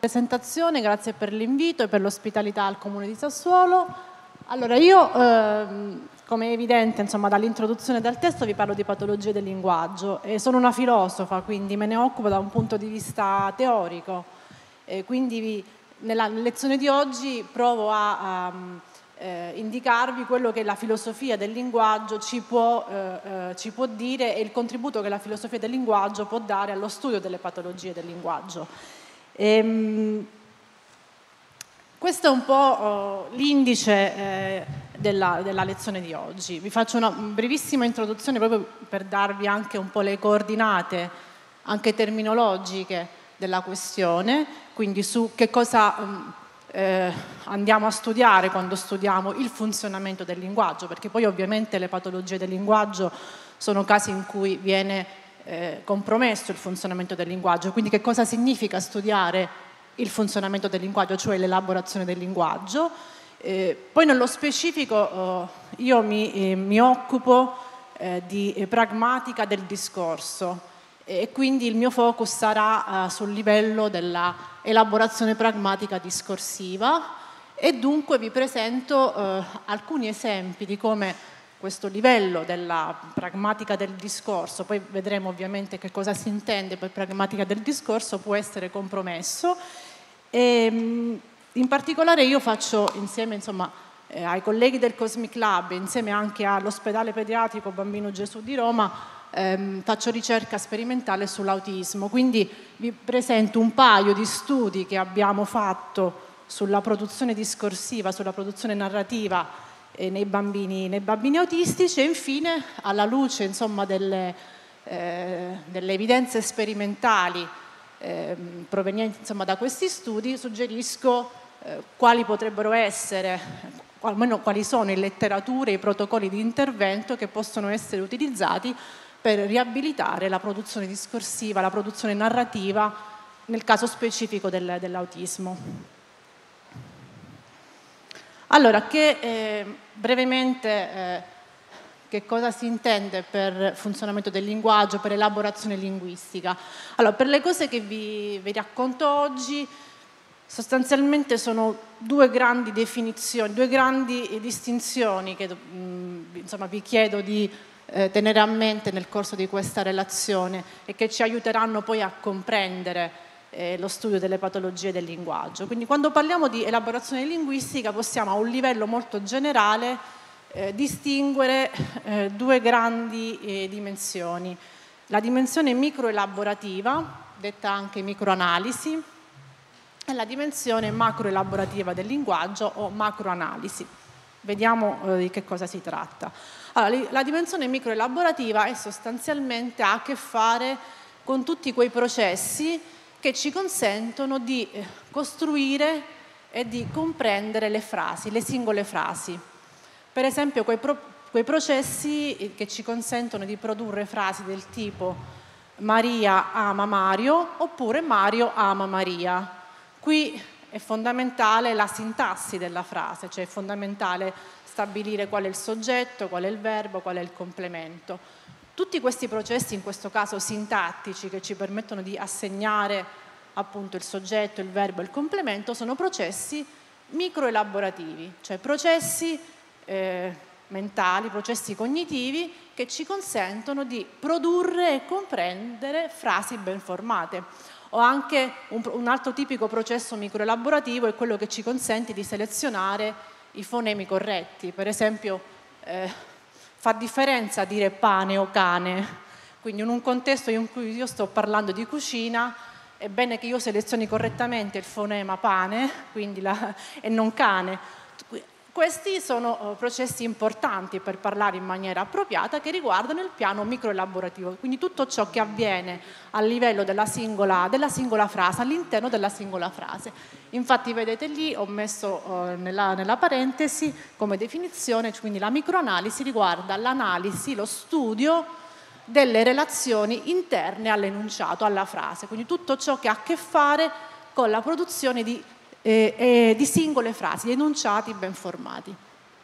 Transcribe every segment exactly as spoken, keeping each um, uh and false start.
presentazione, grazie per l'invito e per l'ospitalità al Comune di Sassuolo. Allora, io, ehm, come è evidente, insomma, dall'introduzione del testo vi parlo di patologie del linguaggio e sono una filosofa, quindi me ne occupo da un punto di vista teorico. E quindi vi, nella lezione di oggi provo a, a eh, indicarvi quello che la filosofia del linguaggio ci può, eh, eh, ci può dire e il contributo che la filosofia del linguaggio può dare allo studio delle patologie del linguaggio. Ehm, questo è un po' uh, l'indice eh, della, della lezione di oggi. Vi faccio una brevissima introduzione proprio per darvi anche un po' le coordinate, anche terminologiche, della questione, quindi su che cosa um, eh, andiamo a studiare quando studiamo il funzionamento del linguaggio, perché poi ovviamente le patologie del linguaggio sono casi in cui viene eh, compromesso il funzionamento del linguaggio, quindi che cosa significa studiare il funzionamento del linguaggio, cioè l'elaborazione del linguaggio. Eh, poi nello specifico eh, io mi, eh, mi occupo eh, di eh, pragmatica del discorso e quindi il mio focus sarà eh, sul livello della elaborazione pragmatica discorsiva e dunque vi presento eh, alcuni esempi di come questo livello della pragmatica del discorso, poi vedremo ovviamente che cosa si intende per pragmatica del discorso, può essere compromesso. E, in particolare io faccio insieme insomma, eh, ai colleghi del Cosmic Lab, insieme anche all'ospedale pediatrico Bambino Gesù di Roma, ehm, faccio ricerca sperimentale sull'autismo, quindi vi presento un paio di studi che abbiamo fatto sulla produzione discorsiva, sulla produzione narrativa eh, nei, bambini, nei bambini autistici e infine alla luce insomma, delle, eh, delle evidenze sperimentali eh, provenienti insomma, da questi studi suggerisco eh, quali potrebbero essere, almeno quali sono in letteratura i protocolli di intervento che possono essere utilizzati per riabilitare la produzione discorsiva, la produzione narrativa nel caso specifico del, dell'autismo. Allora, che eh, brevemente eh, che cosa si intende per funzionamento del linguaggio, per elaborazione linguistica? Allora, per le cose che vi, vi racconto oggi, sostanzialmente sono due grandi definizioni, due grandi distinzioni che mh, insomma, vi chiedo di eh, tenere a mente nel corso di questa relazione e che ci aiuteranno poi a comprendere eh, lo studio delle patologie del linguaggio. Quindi quando parliamo di elaborazione linguistica possiamo a un livello molto generale eh, distinguere eh, due grandi eh, dimensioni. La dimensione microelaborativa, detta anche microanalisi, e la dimensione macroelaborativa del linguaggio o macroanalisi. Vediamo eh, di che cosa si tratta. Allora, la dimensione microelaborativa è sostanzialmente ha a che fare con tutti quei processi che ci consentono di eh, costruire e di comprendere le frasi, le singole frasi. Per esempio, quei, pro quei processi che ci consentono di produrre frasi del tipo Maria ama Mario oppure Mario ama Maria. Qui è fondamentale la sintassi della frase, cioè è fondamentale stabilire qual è il soggetto, qual è il verbo, qual è il complemento. Tutti questi processi, in questo caso sintattici, che ci permettono di assegnare appunto il soggetto, il verbo e il complemento, sono processi microelaborativi, cioè processi eh, mentali, processi cognitivi che ci consentono di produrre e comprendere frasi ben formate. O anche un, un altro tipico processo microelaborativo è quello che ci consente di selezionare i fonemi corretti. Per esempio, eh, fa differenza dire pane o cane. Quindi in un contesto in cui io sto parlando di cucina, è bene che io selezioni correttamente il fonema pane quindi la, e non cane. Questi sono processi importanti per parlare in maniera appropriata che riguardano il piano microelaborativo, quindi tutto ciò che avviene a livello della singola, della singola frase, all'interno della singola frase. Infatti vedete lì, ho messo eh, nella, nella parentesi come definizione, quindi la microanalisi riguarda l'analisi, lo studio delle relazioni interne all'enunciato, alla frase, quindi tutto ciò che ha a che fare con la produzione di Eh, eh, di singole frasi, di enunciati ben formati.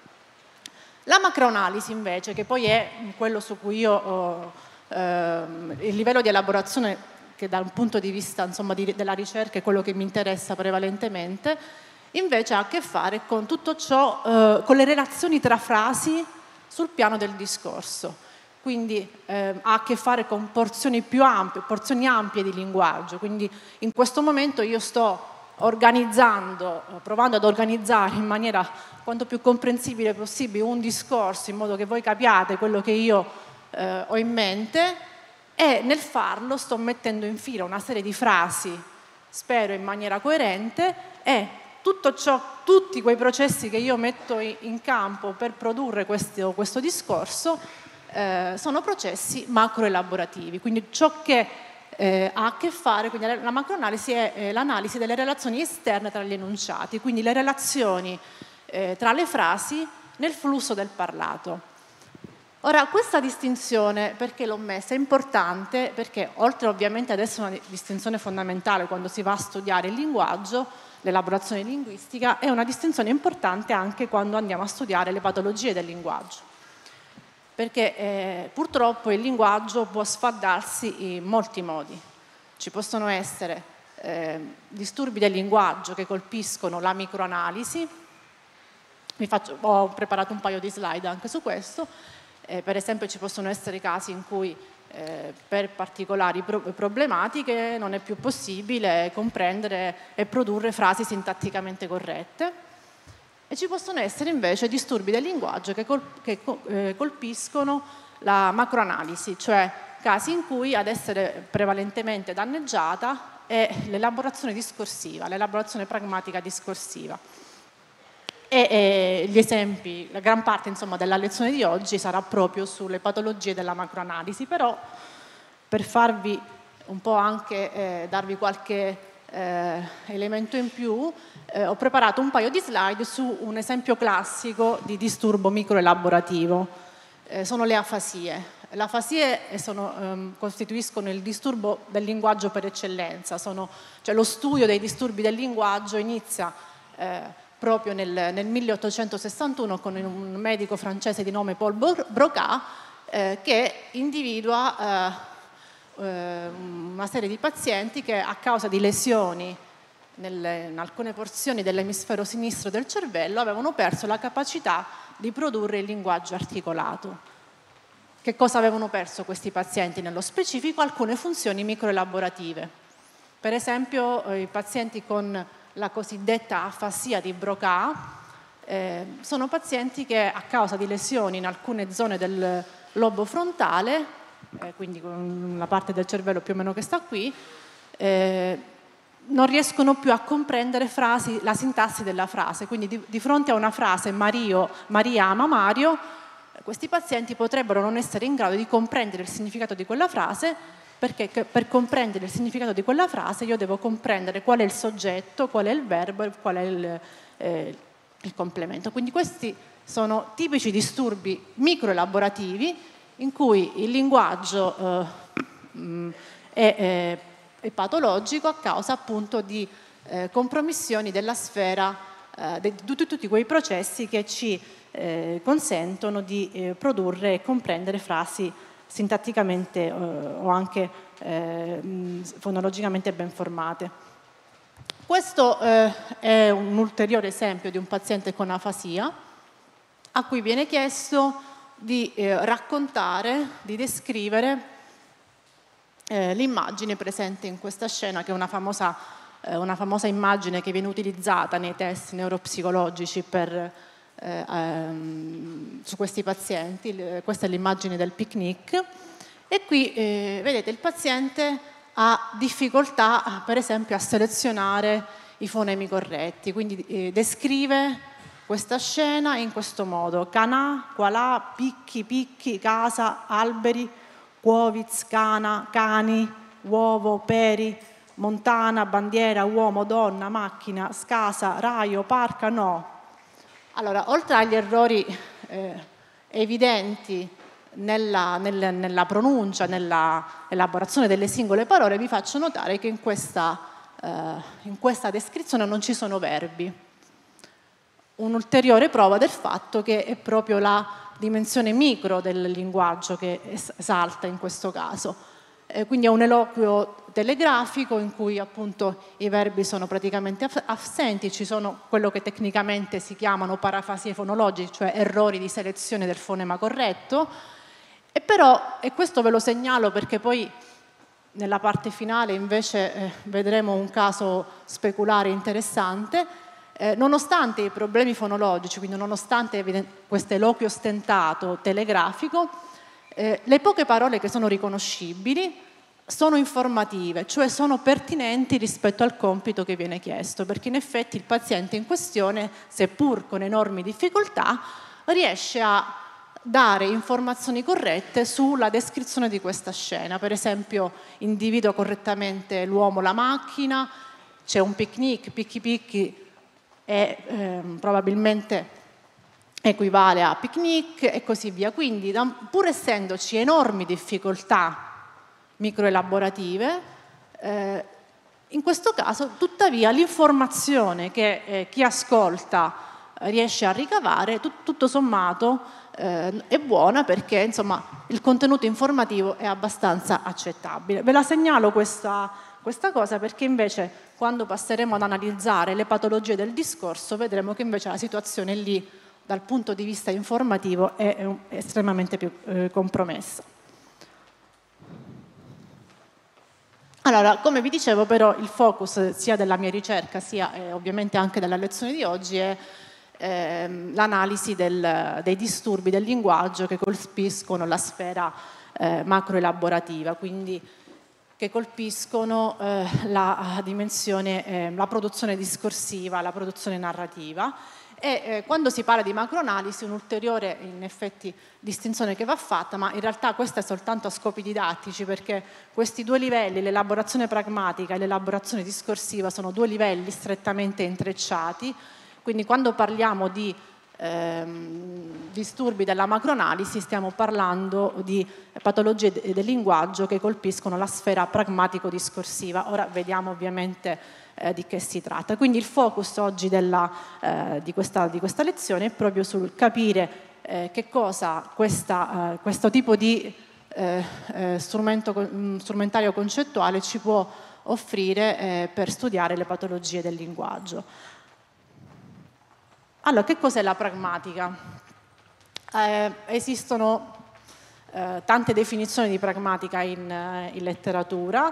La macroanalisi invece, che poi è quello su cui io ho, eh, il livello di elaborazione che dal punto di vista insomma, di, della ricerca è quello che mi interessa prevalentemente, invece ha a che fare con tutto ciò, eh, con le relazioni tra frasi sul piano del discorso. Quindi eh, ha a che fare con porzioni più ampie, porzioni ampie di linguaggio. Quindi in questo momento io sto organizzando, provando ad organizzare in maniera quanto più comprensibile possibile un discorso in modo che voi capiate quello che io eh, ho in mente, e nel farlo sto mettendo in fila una serie di frasi, spero in maniera coerente, e tutto ciò, tutti quei processi che io metto in campo per produrre questo, questo discorso eh, sono processi macroelaborativi, quindi ciò che eh, ha a che fare, quindi la macroanalisi è eh, l'analisi delle relazioni esterne tra gli enunciati, quindi le relazioni eh, tra le frasi nel flusso del parlato. Ora, questa distinzione, perché l'ho messa? È importante perché, oltre ovviamente ad essere una distinzione fondamentale quando si va a studiare il linguaggio, l'elaborazione linguistica, è una distinzione importante anche quando andiamo a studiare le patologie del linguaggio. Perché eh, purtroppo il linguaggio può sfaldarsi in molti modi. Ci possono essere eh, disturbi del linguaggio che colpiscono la microanalisi. Mi faccio, ho preparato un paio di slide anche su questo. Eh, per esempio ci possono essere casi in cui eh, per particolari pro problematiche non è più possibile comprendere e produrre frasi sintatticamente corrette, e ci possono essere invece disturbi del linguaggio che, col che eh, colpiscono la macroanalisi, cioè casi in cui ad essere prevalentemente danneggiata è l'elaborazione discorsiva, l'elaborazione pragmatica discorsiva. E, e gli esempi, la gran parte insomma, della lezione di oggi sarà proprio sulle patologie della macroanalisi, però per farvi un po' anche, eh, darvi qualche eh, elemento in più, eh, ho preparato un paio di slide su un esempio classico di disturbo microelaborativo, eh, sono le afasie. Le afasie sono, ehm, costituiscono il disturbo del linguaggio per eccellenza, sono, cioè lo studio dei disturbi del linguaggio inizia eh, proprio nel, nel milleottocentosessantuno con un medico francese di nome Paul Broca eh, che individua eh, eh, una serie di pazienti che a causa di lesioni nelle, in alcune porzioni dell'emisfero sinistro del cervello avevano perso la capacità di produrre il linguaggio articolato. Che cosa avevano perso questi pazienti nello specifico? Alcune funzioni microelaborative. Per esempio eh, i pazienti con la cosiddetta afasia di Broca, eh, sono pazienti che a causa di lesioni in alcune zone del lobo frontale, eh, quindi con la parte del cervello più o meno che sta qui, eh, non riescono più a comprendere frasi, la sintassi della frase. Quindi di, di fronte a una frase Mario, Maria ama Mario, questi pazienti potrebbero non essere in grado di comprendere il significato di quella frase, perché per comprendere il significato di quella frase io devo comprendere qual è il soggetto, qual è il verbo e qual è il, eh, il complemento. Quindi questi sono tipici disturbi microelaborativi in cui il linguaggio eh, è, è, è patologico a causa appunto di eh, compromissioni della sfera eh, di tutti, tutti quei processi che ci eh, consentono di eh, produrre e comprendere frasi sintatticamente eh, o anche eh, fonologicamente ben formate. Questo eh, è un ulteriore esempio di un paziente con afasia a cui viene chiesto di eh, raccontare, di descrivere eh, l'immagine presente in questa scena, che è una famosa, eh, una famosa immagine che viene utilizzata nei test neuropsicologici per Eh, ehm, su questi pazienti. Questa è l'immagine del picnic e qui eh, vedete il paziente ha difficoltà per esempio a selezionare i fonemi corretti, quindi eh, descrive questa scena in questo modo: canà, qualà, picchi, picchi, casa, alberi, Quoviz, cana, cani, uovo, peri, montana, bandiera, uomo, donna, macchina, scasa, raio, parca, no. Allora, oltre agli errori eh, evidenti nella, nel, nella pronuncia, nella elaborazione delle singole parole, vi faccio notare che in questa, eh, in questa descrizione non ci sono verbi. Un'ulteriore prova del fatto che è proprio la dimensione micro del linguaggio che esalta in questo caso. eh, quindi è un eloquio telegrafico in cui appunto i verbi sono praticamente assenti, ci sono quello che tecnicamente si chiamano parafasie fonologiche, cioè errori di selezione del fonema corretto, e però, e questo ve lo segnalo perché poi nella parte finale invece eh, vedremo un caso speculare interessante, eh, nonostante i problemi fonologici, quindi nonostante questo eloquio stentato telegrafico, eh, le poche parole che sono riconoscibili sono informative, cioè sono pertinenti rispetto al compito che viene chiesto, perché in effetti il paziente in questione, seppur con enormi difficoltà, riesce a dare informazioni corrette sulla descrizione di questa scena. Per esempio, individua correttamente l'uomo, la macchina, c'è un picnic, picchi picchi è eh, probabilmente equivale a picnic e così via. Quindi, pur essendoci enormi difficoltà microelaborative, eh, in questo caso, tuttavia, l'informazione che eh, chi ascolta eh, riesce a ricavare, tut tutto sommato, eh, è buona perché insomma, il contenuto informativo è abbastanza accettabile. Ve la segnalo questa, questa cosa perché invece quando passeremo ad analizzare le patologie del discorso vedremo che invece la situazione lì dal punto di vista informativo è, è, è estremamente più eh, compromessa. Allora, come vi dicevo però il focus sia della mia ricerca sia eh, ovviamente anche della lezione di oggi è eh, l'analisi del, dei disturbi del linguaggio che colpiscono la sfera eh, macroelaborativa, quindi che colpiscono eh, la dimensione, eh, la produzione discorsiva, la produzione narrativa. E eh, quando si parla di macroanalisi, un'ulteriore in effetti distinzione che va fatta, ma in realtà questa è soltanto a scopi didattici perché questi due livelli, l'elaborazione pragmatica e l'elaborazione discorsiva, sono due livelli strettamente intrecciati, quindi quando parliamo di ehm, disturbi della macroanalisi stiamo parlando di patologie de del linguaggio che colpiscono la sfera pragmatico-discorsiva. Ora vediamo ovviamente Eh, di che si tratta. Quindi il focus oggi della, eh, di, questa, di questa lezione è proprio sul capire eh, che cosa questa, eh, questo tipo di eh, eh, strumento, strumentario concettuale ci può offrire eh, per studiare le patologie del linguaggio. Allora, che cos'è la pragmatica? Eh, esistono eh, tante definizioni di pragmatica in, in letteratura.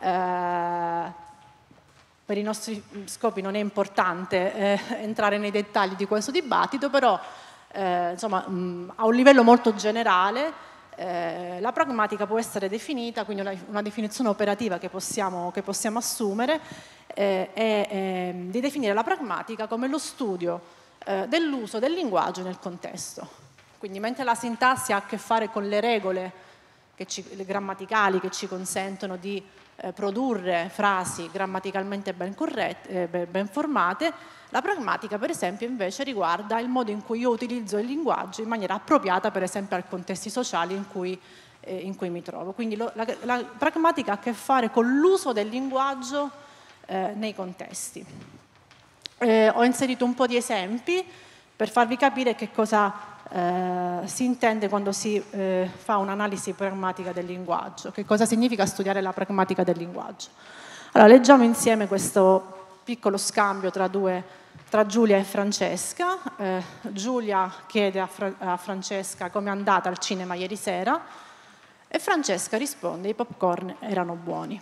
Eh, Per i nostri scopi non è importante eh, entrare nei dettagli di questo dibattito, però eh, insomma, mh, a un livello molto generale eh, la pragmatica può essere definita, quindi una, una definizione operativa che possiamo, che possiamo assumere eh, è eh, di definire la pragmatica come lo studio eh, dell'uso del linguaggio nel contesto. Quindi mentre la sintassi ha a che fare con le regole che ci, le grammaticali che ci consentono di Eh, produrre frasi grammaticalmente ben, corrette, eh, ben formate, la pragmatica per esempio invece riguarda il modo in cui io utilizzo il linguaggio in maniera appropriata per esempio ai contesti sociali in cui, eh, in cui mi trovo. Quindi lo, la, la pragmatica ha a che fare con l'uso del linguaggio eh, nei contesti. Eh, ho inserito un po' di esempi per farvi capire che cosa Eh, si intende quando si eh, fa un'analisi pragmatica del linguaggio, che cosa significa studiare la pragmatica del linguaggio. Allora, leggiamo insieme questo piccolo scambio tra, due, tra Giulia e Francesca. Eh, Giulia chiede a, Fra, a Francesca come è andata al cinema ieri sera e Francesca risponde: i popcorn erano buoni.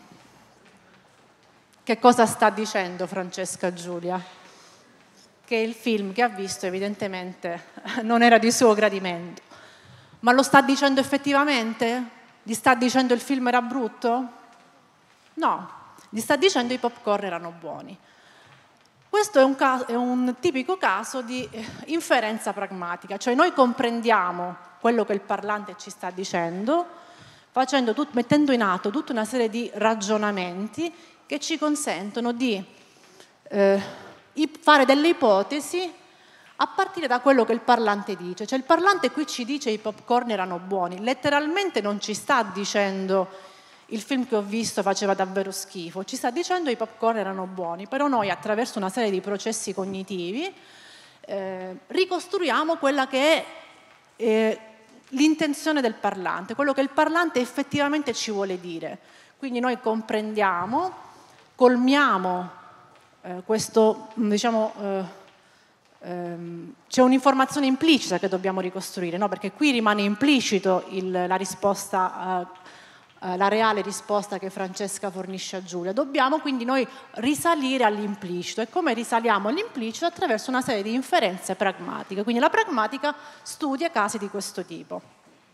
Che cosa sta dicendo Francesca a Giulia? Che il film che ha visto evidentemente non era di suo gradimento. Ma lo sta dicendo effettivamente? Gli sta dicendo il film era brutto? No, gli sta dicendo i popcorn erano buoni. Questo è un, caso, è un tipico caso di inferenza pragmatica, cioè noi comprendiamo quello che il parlante ci sta dicendo, facendo tut, mettendo in atto tutta una serie di ragionamenti che ci consentono di eh, fare delle ipotesi a partire da quello che il parlante dice. Cioè il parlante qui ci dice i popcorn erano buoni, letteralmente non ci sta dicendo il film che ho visto faceva davvero schifo, ci sta dicendo i popcorn erano buoni, però noi attraverso una serie di processi cognitivi eh, ricostruiamo quella che è eh, l'intenzione del parlante, quello che il parlante effettivamente ci vuole dire. Quindi noi comprendiamo, colmiamo eh, questo, diciamo, eh, ehm, c'è un'informazione implicita che dobbiamo ricostruire, no? Perché qui rimane implicito il, la risposta, eh, eh, la reale risposta che Francesca fornisce a Giulia. Dobbiamo quindi noi risalire all'implicito. E come risaliamo all'implicito? Attraverso una serie di inferenze pragmatiche. Quindi la pragmatica studia casi di questo tipo.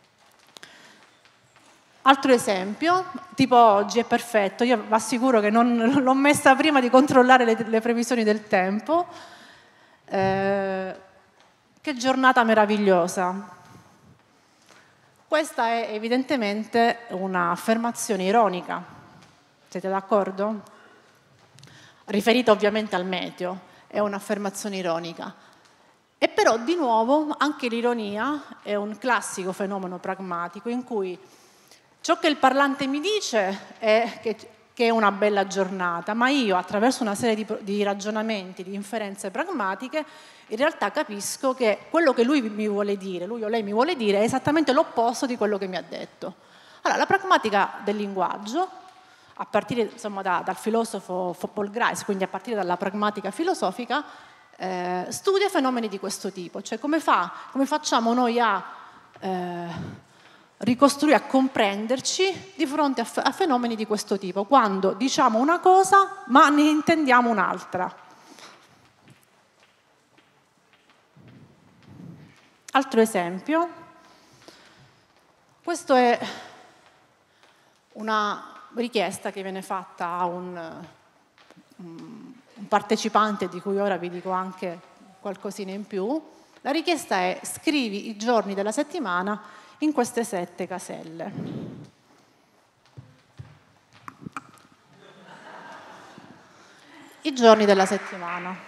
Altro esempio, tipo oggi è perfetto, io vi assicuro che non l'ho messa prima di controllare le, le previsioni del tempo. Eh, che giornata meravigliosa. Questa è evidentemente un'affermazione ironica, siete d'accordo? Riferita ovviamente al meteo, è un'affermazione ironica. E però di nuovo anche l'ironia è un classico fenomeno pragmatico in cui ciò che il parlante mi dice è che, che è una bella giornata, ma io attraverso una serie di, di ragionamenti, di inferenze pragmatiche, in realtà capisco che quello che lui mi vuole dire, lui o lei mi vuole dire, è esattamente l'opposto di quello che mi ha detto. Allora, la pragmatica del linguaggio, a partire insomma, da, dal filosofo Paul Grice, quindi a partire dalla pragmatica filosofica, eh, studia fenomeni di questo tipo, cioè come, fa, come facciamo noi a... Eh, ricostruire, a comprenderci di fronte a, f- a fenomeni di questo tipo, quando diciamo una cosa ma ne intendiamo un'altra. Altro esempio, questa è una richiesta che viene fatta a un, un partecipante di cui ora vi dico anche qualcosina in più. La richiesta è: scrivi i giorni della settimana in queste sette caselle. I giorni della settimana.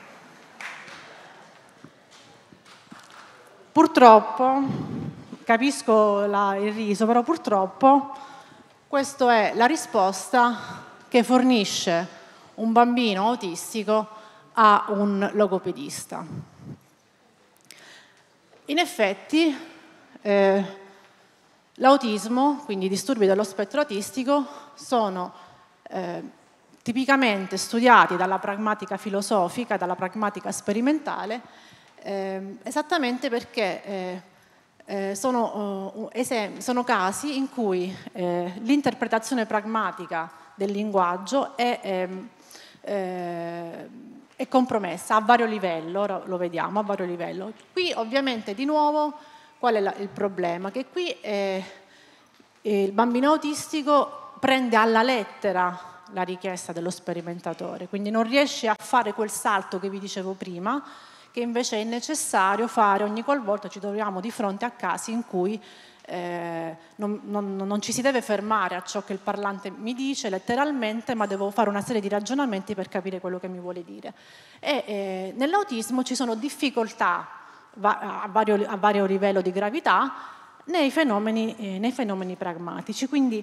Purtroppo, capisco la, il riso, però purtroppo questa è la risposta che fornisce un bambino autistico a un logopedista. In effetti, eh, l'autismo, quindi i disturbi dello spettro autistico, sono eh, tipicamente studiati dalla pragmatica filosofica, dalla pragmatica sperimentale, eh, esattamente perché eh, eh, sono, eh, sono casi in cui eh, l'interpretazione pragmatica del linguaggio è, eh, eh, è compromessa a vario livello, ora lo vediamo, a vario livello. Qui ovviamente di nuovo qual è la, il problema? Che qui eh, il bambino autistico prende alla lettera la richiesta dello sperimentatore, quindi non riesce a fare quel salto che vi dicevo prima, che invece è necessario fare ogni qualvolta ci troviamo di fronte a casi in cui eh, non, non, non ci si deve fermare a ciò che il parlante mi dice letteralmente, ma devo fare una serie di ragionamenti per capire quello che mi vuole dire. E eh, nell'autismo ci sono difficoltà a vario, a vario livello di gravità nei fenomeni, eh, nei fenomeni pragmatici. Quindi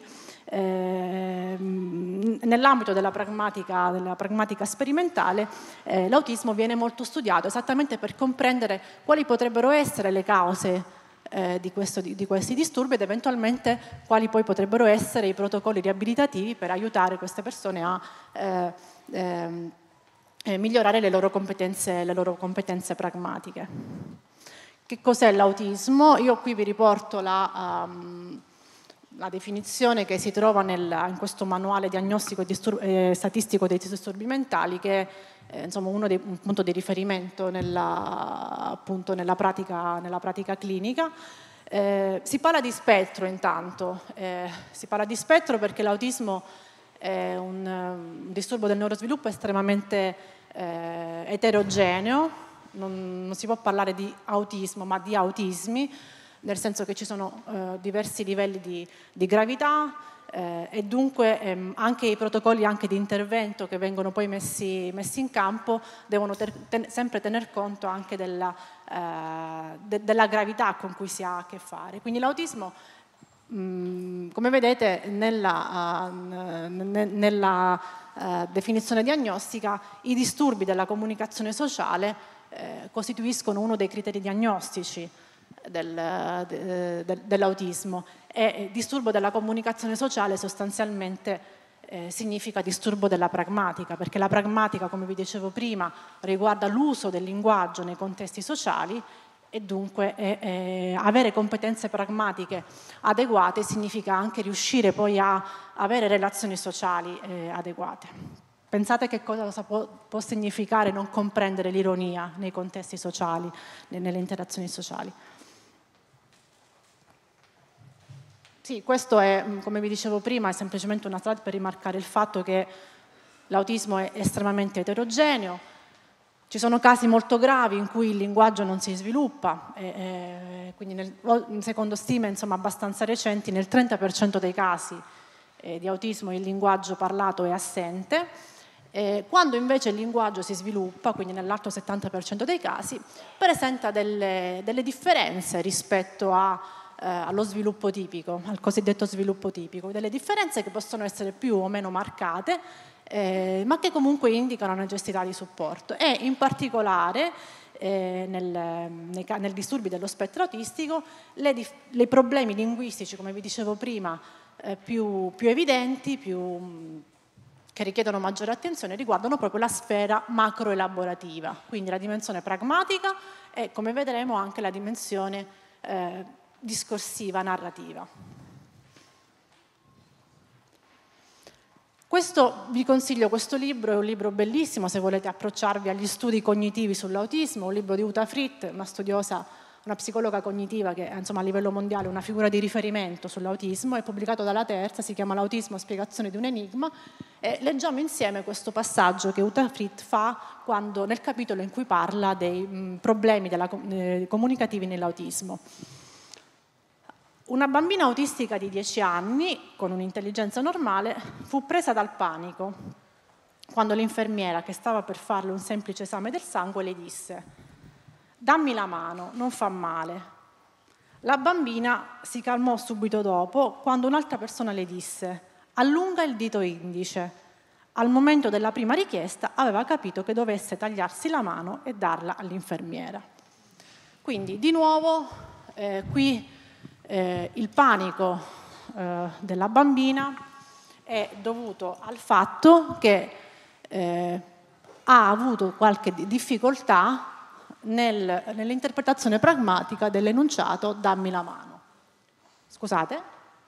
eh, nell'ambito della pragmatica, della pragmatica sperimentale eh, l'autismo viene molto studiato esattamente per comprendere quali potrebbero essere le cause eh, di, questo, di, di questi disturbi ed eventualmente quali poi potrebbero essere i protocolli riabilitativi per aiutare queste persone a eh, eh, eh, migliorare le loro competenze, le loro competenze pragmatiche. Che cos'è l'autismo? Io qui vi riporto la, um, la definizione che si trova nel, in questo manuale diagnostico e disturb- eh, statistico dei disturbi mentali, che è eh, insomma uno dei, un punto di riferimento nella, appunto nella, pratica, nella pratica clinica. Eh, si parla di spettro intanto, eh, si parla di spettro perché l'autismo è un, un disturbo del neurosviluppo estremamente eh, eterogeneo. Non, non si può parlare di autismo, ma di autismi, nel senso che ci sono eh, diversi livelli di, di gravità eh, e dunque ehm, anche i protocolli anche di intervento che vengono poi messi, messi in campo devono ter, ten, sempre tener conto anche della, eh, de, della gravità con cui si ha a che fare. Quindi l'autismo, mh, come vedete, nella, uh, ne, nella uh, definizione diagnostica, i disturbi della comunicazione sociale Eh, costituiscono uno dei criteri diagnostici del, de, de, dell'autismo. E disturbo della comunicazione sociale sostanzialmente eh, significa disturbo della pragmatica, perché la pragmatica, come vi dicevo prima, riguarda l'uso del linguaggio nei contesti sociali e dunque eh, eh, avere competenze pragmatiche adeguate significa anche riuscire poi a avere relazioni sociali eh, adeguate. Pensate che cosa può, può significare non comprendere l'ironia nei contesti sociali, nelle interazioni sociali. Sì, questo è, come vi dicevo prima, è semplicemente una slide per rimarcare il fatto che l'autismo è estremamente eterogeneo. Ci sono casi molto gravi in cui il linguaggio non si sviluppa, e, e, quindi nel, secondo stime insomma, abbastanza recenti, nel trenta per cento dei casi eh, di autismo il linguaggio parlato è assente, eh, quando invece il linguaggio si sviluppa, quindi nell'altro settanta per cento dei casi, presenta delle, delle differenze rispetto a Eh, allo sviluppo tipico, al cosiddetto sviluppo tipico, delle differenze che possono essere più o meno marcate, eh, ma che comunque indicano una necessità di supporto e in particolare eh, nel, nei, nel disturbi dello spettro autistico le, le problemi linguistici, come vi dicevo prima, eh, più, più evidenti, più, che richiedono maggiore attenzione, riguardano proprio la sfera macroelaborativa, quindi la dimensione pragmatica e, come vedremo, anche la dimensione eh, discorsiva, narrativa. Questo, vi consiglio questo libro, è un libro bellissimo se volete approcciarvi agli studi cognitivi sull'autismo, un libro di Uta Frith, una studiosa, una psicologa cognitiva che insomma, a livello mondiale è una figura di riferimento sull'autismo, è pubblicato dalla Terza, si chiama L'autismo, spiegazione di un enigma, e leggiamo insieme questo passaggio che Uta Frith fa quando, nel capitolo in cui parla dei mh, problemi della, eh, comunicativi nell'autismo. Una bambina autistica di dieci anni, con un'intelligenza normale, fu presa dal panico quando l'infermiera, che stava per farle un semplice esame del sangue, le disse: «Dammi la mano, non fa male». La bambina si calmò subito dopo quando un'altra persona le disse: «Allunga il dito indice». Al momento della prima richiesta aveva capito che dovesse tagliarsi la mano e darla all'infermiera. Quindi, di nuovo, eh, qui Eh, il panico eh, della bambina è dovuto al fatto che eh, ha avuto qualche difficoltà nel, nell'interpretazione pragmatica dell'enunciato «dammi la mano». Scusate?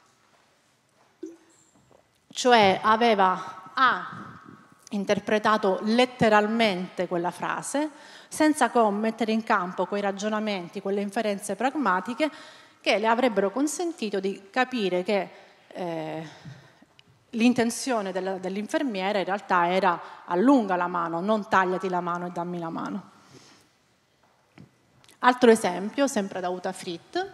Cioè aveva ha interpretato letteralmente quella frase senza mettere in campo quei ragionamenti, quelle inferenze pragmatiche che le avrebbero consentito di capire che eh, l'intenzione del, dell'infermiera in realtà era allunga la mano, non tagliati la mano e dammi la mano. Altro esempio, sempre da Uta Frith.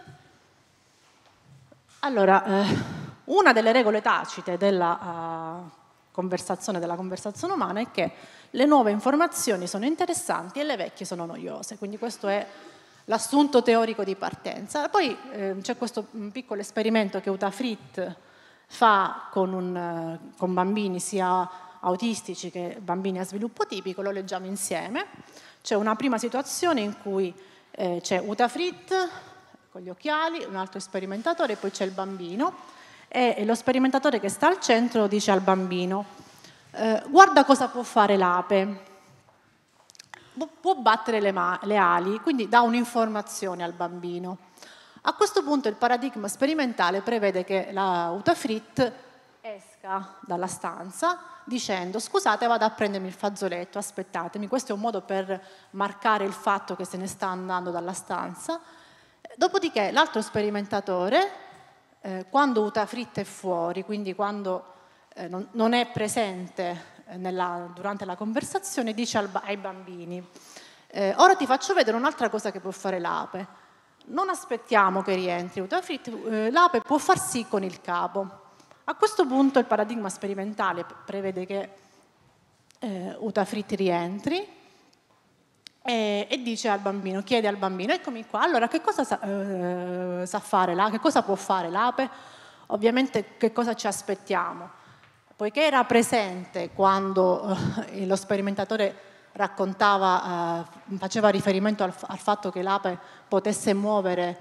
Allora, eh, una delle regole tacite della uh, conversazione, della conversazione umana è che le nuove informazioni sono interessanti e le vecchie sono noiose, quindi questo è l'assunto teorico di partenza. Poi eh, c'è questo piccolo esperimento che Uta Frith fa con, un, con bambini sia autistici che bambini a sviluppo tipico, lo leggiamo insieme. C'è una prima situazione in cui eh, c'è Uta Frith con gli occhiali, un altro sperimentatore e poi c'è il bambino e, e lo sperimentatore che sta al centro dice al bambino eh, guarda cosa può fare l'ape. Può battere le, le ali, quindi dà un'informazione al bambino. A questo punto il paradigma sperimentale prevede che la Uta Frith esca dalla stanza dicendo scusate vado a prendermi il fazzoletto, aspettatemi. Questo è un modo per marcare il fatto che se ne sta andando dalla stanza. Dopodiché l'altro sperimentatore, eh, quando Uta Frith è fuori, quindi quando eh, non, non è presente Nella, durante la conversazione, dice al, ai bambini eh, ora ti faccio vedere un'altra cosa che può fare l'ape. Non aspettiamo che rientri Uta Frith, eh, l'ape può far sì con il capo. A questo punto il paradigma sperimentale prevede che eh, Uta Frith rientri e, e dice al bambino, chiede al bambino eccomi qua, allora che cosa sa, eh, sa fare l'ape, che cosa può fare l'ape? Ovviamente che cosa ci aspettiamo? Poiché era presente quando eh, lo sperimentatore raccontava, eh, faceva riferimento al, al fatto che l'ape potesse muovere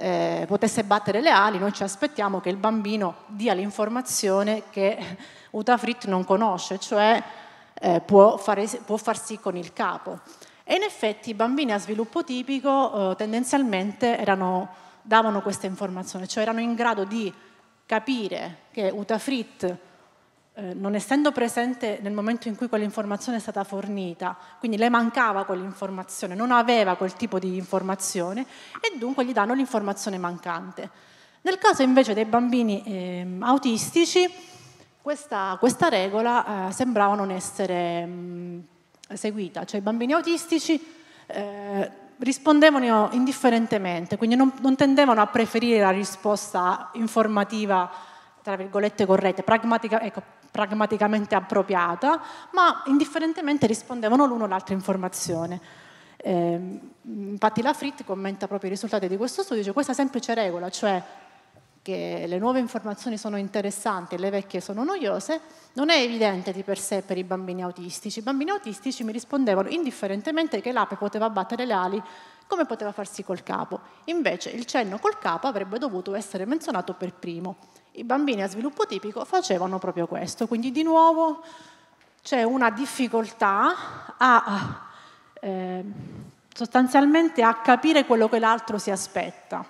eh, potesse battere le ali, noi ci aspettiamo che il bambino dia l'informazione che Utafrit non conosce, cioè eh, può, fare, può far sì con il capo. E in effetti i bambini a sviluppo tipico eh, tendenzialmente erano, davano questa informazione, cioè erano in grado di capire che Utafrit, eh, non essendo presente nel momento in cui quell'informazione è stata fornita, quindi le mancava quell'informazione, non aveva quel tipo di informazione e dunque gli danno l'informazione mancante. Nel caso invece dei bambini eh, autistici, questa, questa regola eh, sembrava non essere mh, seguita, cioè i bambini autistici eh, rispondevano indifferentemente, quindi non, non tendevano a preferire la risposta informativa, tra virgolette, corretta, pragmatica, ecco, pragmaticamente appropriata, ma indifferentemente rispondevano l'uno all'altra informazione. Eh, infatti la Fritt commenta proprio i risultati di questo studio, dice questa semplice regola, cioè che le nuove informazioni sono interessanti e le vecchie sono noiose, non è evidente di per sé per i bambini autistici. I bambini autistici mi rispondevano indifferentemente che l'ape poteva battere le ali come poteva farsi col capo. Invece il cenno col capo avrebbe dovuto essere menzionato per primo. I bambini a sviluppo tipico facevano proprio questo, quindi di nuovo c'è una difficoltà a eh, sostanzialmente a capire quello che l'altro si aspetta,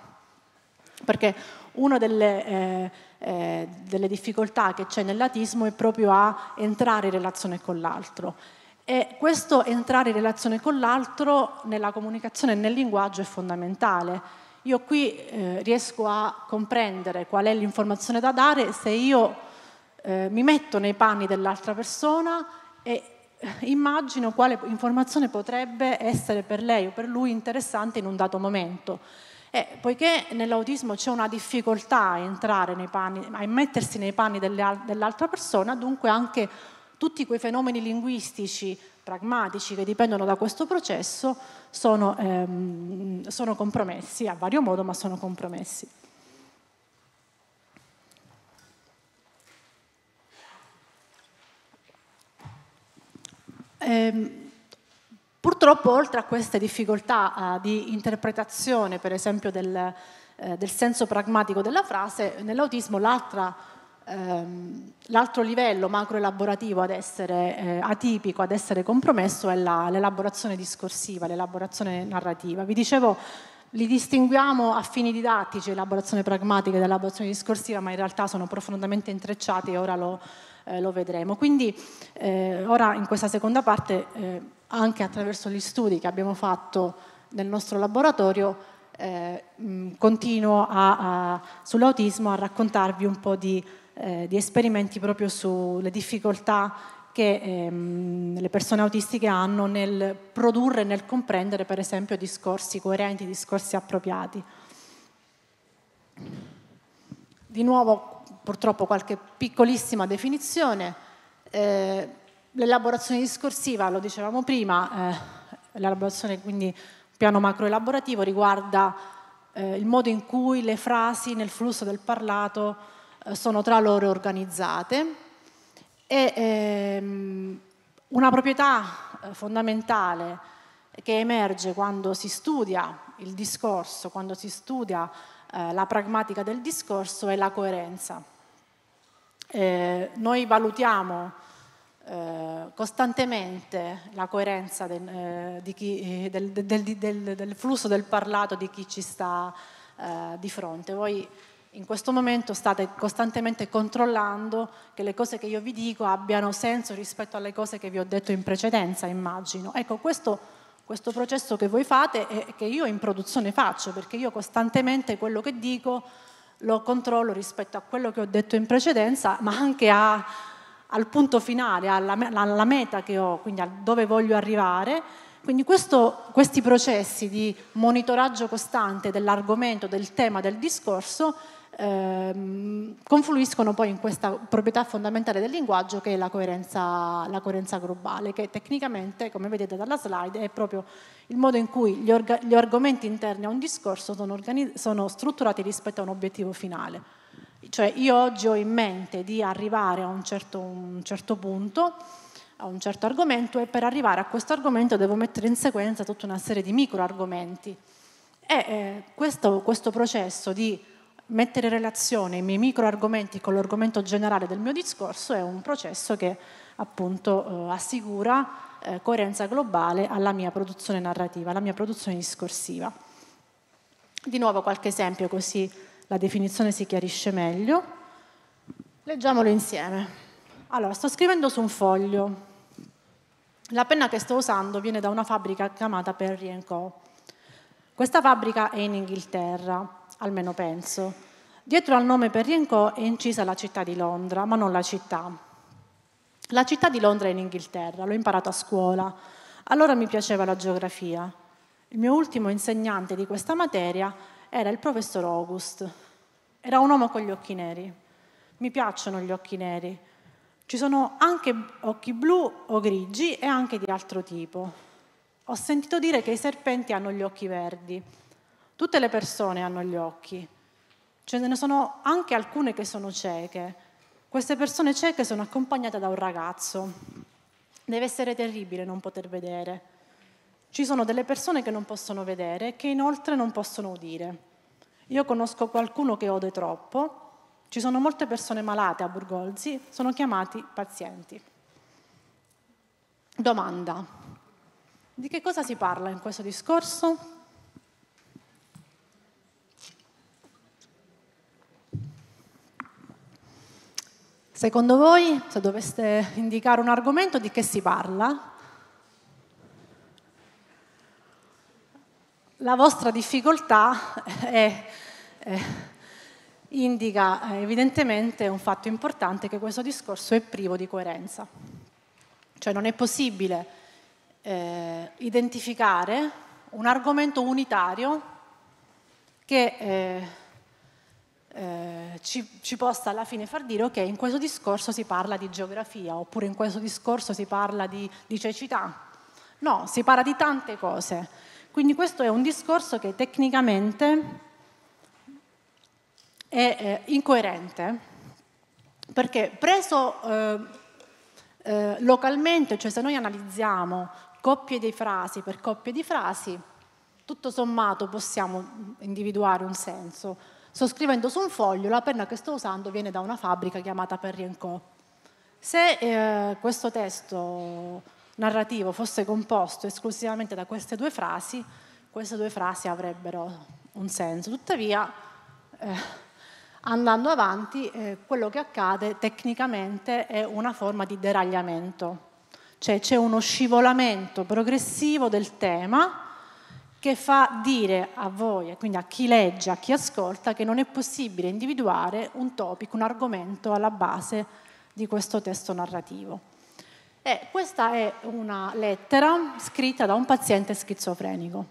perché una delle, eh, eh, delle difficoltà che c'è nell'autismo è proprio a entrare in relazione con l'altro. E questo entrare in relazione con l'altro nella comunicazione e nel linguaggio è fondamentale. Io qui eh, riesco a comprendere qual è l'informazione da dare se io eh, mi metto nei panni dell'altra persona e immagino quale informazione potrebbe essere per lei o per lui interessante in un dato momento. E poiché nell'autismo c'è una difficoltà a entrare nei panni, a mettersi nei panni dell'altra persona, dunque anche tutti quei fenomeni linguistici pragmatici che dipendono da questo processo sono, ehm, sono compromessi, a vario modo, ma sono compromessi. Ehm, Purtroppo, oltre a queste difficoltà uh, di interpretazione, per esempio del, eh, del senso pragmatico della frase, nell'autismo l'altra, ehm, l'altro livello macroelaborativo ad essere eh, atipico, ad essere compromesso è la, l'elaborazione discorsiva, l'elaborazione narrativa. Vi dicevo, li distinguiamo a fini didattici, elaborazione pragmatica ed elaborazione discorsiva, ma in realtà sono profondamente intrecciati e ora lo, eh, lo vedremo. Quindi eh, ora in questa seconda parte eh, anche attraverso gli studi che abbiamo fatto nel nostro laboratorio, eh, mh, continuo a, a, sull'autismo a raccontarvi un po' di, eh, di esperimenti proprio sulle difficoltà che ehm, le persone autistiche hanno nel produrre e nel comprendere, per esempio, discorsi coerenti, discorsi appropriati. Di nuovo, purtroppo, qualche piccolissima definizione. Eh, L'elaborazione discorsiva, lo dicevamo prima, eh, l'elaborazione, quindi piano macroelaborativo, riguarda eh, il modo in cui le frasi nel flusso del parlato eh, sono tra loro organizzate e ehm, una proprietà eh, fondamentale che emerge quando si studia il discorso, quando si studia eh, la pragmatica del discorso è la coerenza. Eh, noi valutiamo Eh, costantemente la coerenza del, eh, di chi, del, del, del, del flusso del parlato di chi ci sta eh, di fronte. Voi in questo momento state costantemente controllando che le cose che io vi dico abbiano senso rispetto alle cose che vi ho detto in precedenza, immagino. Ecco, questo, questo processo che voi fate e che io in produzione faccio, perché io costantemente quello che dico lo controllo rispetto a quello che ho detto in precedenza, ma anche a al punto finale, alla, alla meta che ho, quindi a dove voglio arrivare. Quindi questo, questi processi di monitoraggio costante dell'argomento, del tema, del discorso, ehm, confluiscono poi in questa proprietà fondamentale del linguaggio che è la coerenza, la coerenza globale, che tecnicamente, come vedete dalla slide, è proprio il modo in cui gli, orga, gli argomenti interni a un discorso sono, organi- sono strutturati rispetto a un obiettivo finale. Cioè io oggi ho in mente di arrivare a un certo, un certo punto, a un certo argomento, e per arrivare a questo argomento devo mettere in sequenza tutta una serie di microargomenti. E eh, questo, questo processo di mettere in relazione i miei micro argomenti con l'argomento generale del mio discorso è un processo che appunto eh, assicura eh, coerenza globale alla mia produzione narrativa, alla mia produzione discorsiva. Di nuovo qualche esempio così la definizione si chiarisce meglio. Leggiamolo insieme. Allora, sto scrivendo su un foglio. La penna che sto usando viene da una fabbrica chiamata Perry and Co. Questa fabbrica è in Inghilterra, almeno penso. Dietro al nome Perry and Co è incisa la città di Londra, ma non la città. La città di Londra è in Inghilterra, l'ho imparato a scuola. Allora mi piaceva la geografia. Il mio ultimo insegnante di questa materia era il professor August. Era un uomo con gli occhi neri. Mi piacciono gli occhi neri. Ci sono anche occhi blu o grigi e anche di altro tipo. Ho sentito dire che i serpenti hanno gli occhi verdi. Tutte le persone hanno gli occhi. Ce ne sono anche alcune che sono cieche. Queste persone cieche sono accompagnate da un ragazzo. Deve essere terribile non poter vedere. Ci sono delle persone che non possono vedere e che inoltre non possono udire. Io conosco qualcuno che ode troppo. Ci sono molte persone malate a Burgolzi, sono chiamati pazienti. Domanda: di che cosa si parla in questo discorso? Secondo voi, se doveste indicare un argomento, di che si parla? La vostra difficoltà è, è, indica evidentemente un fatto importante, che questo discorso è privo di coerenza. Cioè non è possibile eh, identificare un argomento unitario che eh, eh, ci, ci possa alla fine far dire ok, in questo discorso si parla di geografia, oppure in questo discorso si parla di, di cecità. No, si parla di tante cose. Quindi questo è un discorso che tecnicamente è eh, incoerente, perché preso eh, eh, localmente, cioè se noi analizziamo coppie di frasi per coppie di frasi, tutto sommato possiamo individuare un senso. Sto scrivendo su un foglio, la penna che sto usando viene da una fabbrica chiamata Perry and Co. Se eh, questo testo narrativo fosse composto esclusivamente da queste due frasi, queste due frasi avrebbero un senso. Tuttavia, eh, andando avanti, eh, quello che accade tecnicamente è una forma di deragliamento, cioè c'è uno scivolamento progressivo del tema che fa dire a voi, e quindi a chi legge, a chi ascolta, che non è possibile individuare un topic, un argomento alla base di questo testo narrativo. E questa è una lettera scritta da un paziente schizofrenico,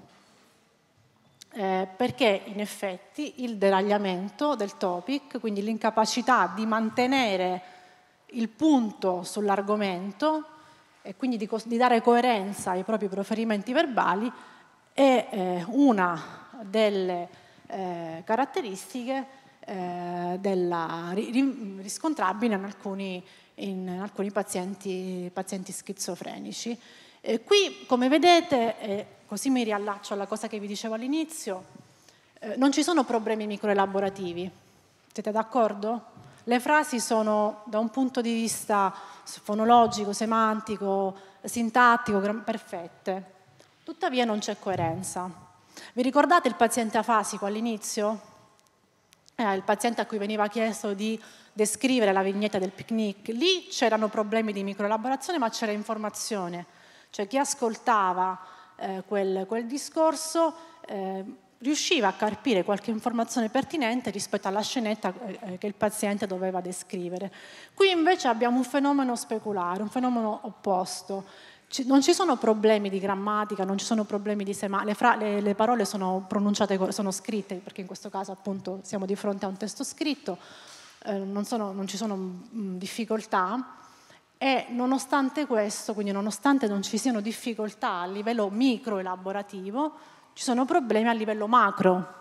eh, perché in effetti il deragliamento del topic, quindi l'incapacità di mantenere il punto sull'argomento e quindi di, di dare coerenza ai propri proferimenti verbali, è eh, una delle eh, caratteristiche eh, della, ri, riscontrabile in alcuni in alcuni pazienti, pazienti schizofrenici. Eh, qui, come vedete, eh, così mi riallaccio alla cosa che vi dicevo all'inizio, eh, non ci sono problemi microelaborativi. Siete d'accordo? Le frasi sono, da un punto di vista fonologico, semantico, sintattico, perfette. Tuttavia non c'è coerenza. Vi ricordate il paziente afasico all'inizio? Eh, il paziente a cui veniva chiesto di descrivere la vignetta del picnic. Lì c'erano problemi di microelaborazione, ma c'era informazione. Cioè chi ascoltava eh, quel, quel discorso eh, riusciva a carpire qualche informazione pertinente rispetto alla scenetta eh, che il paziente doveva descrivere. Qui invece abbiamo un fenomeno speculare, un fenomeno opposto. Ci, non ci sono problemi di grammatica, non ci sono problemi di semantica, le, le, le parole sono pronunciate, sono scritte, perché in questo caso appunto siamo di fronte a un testo scritto, eh, non, sono, non ci sono mh, difficoltà, e nonostante questo, quindi nonostante non ci siano difficoltà a livello micro elaborativo, ci sono problemi a livello macro.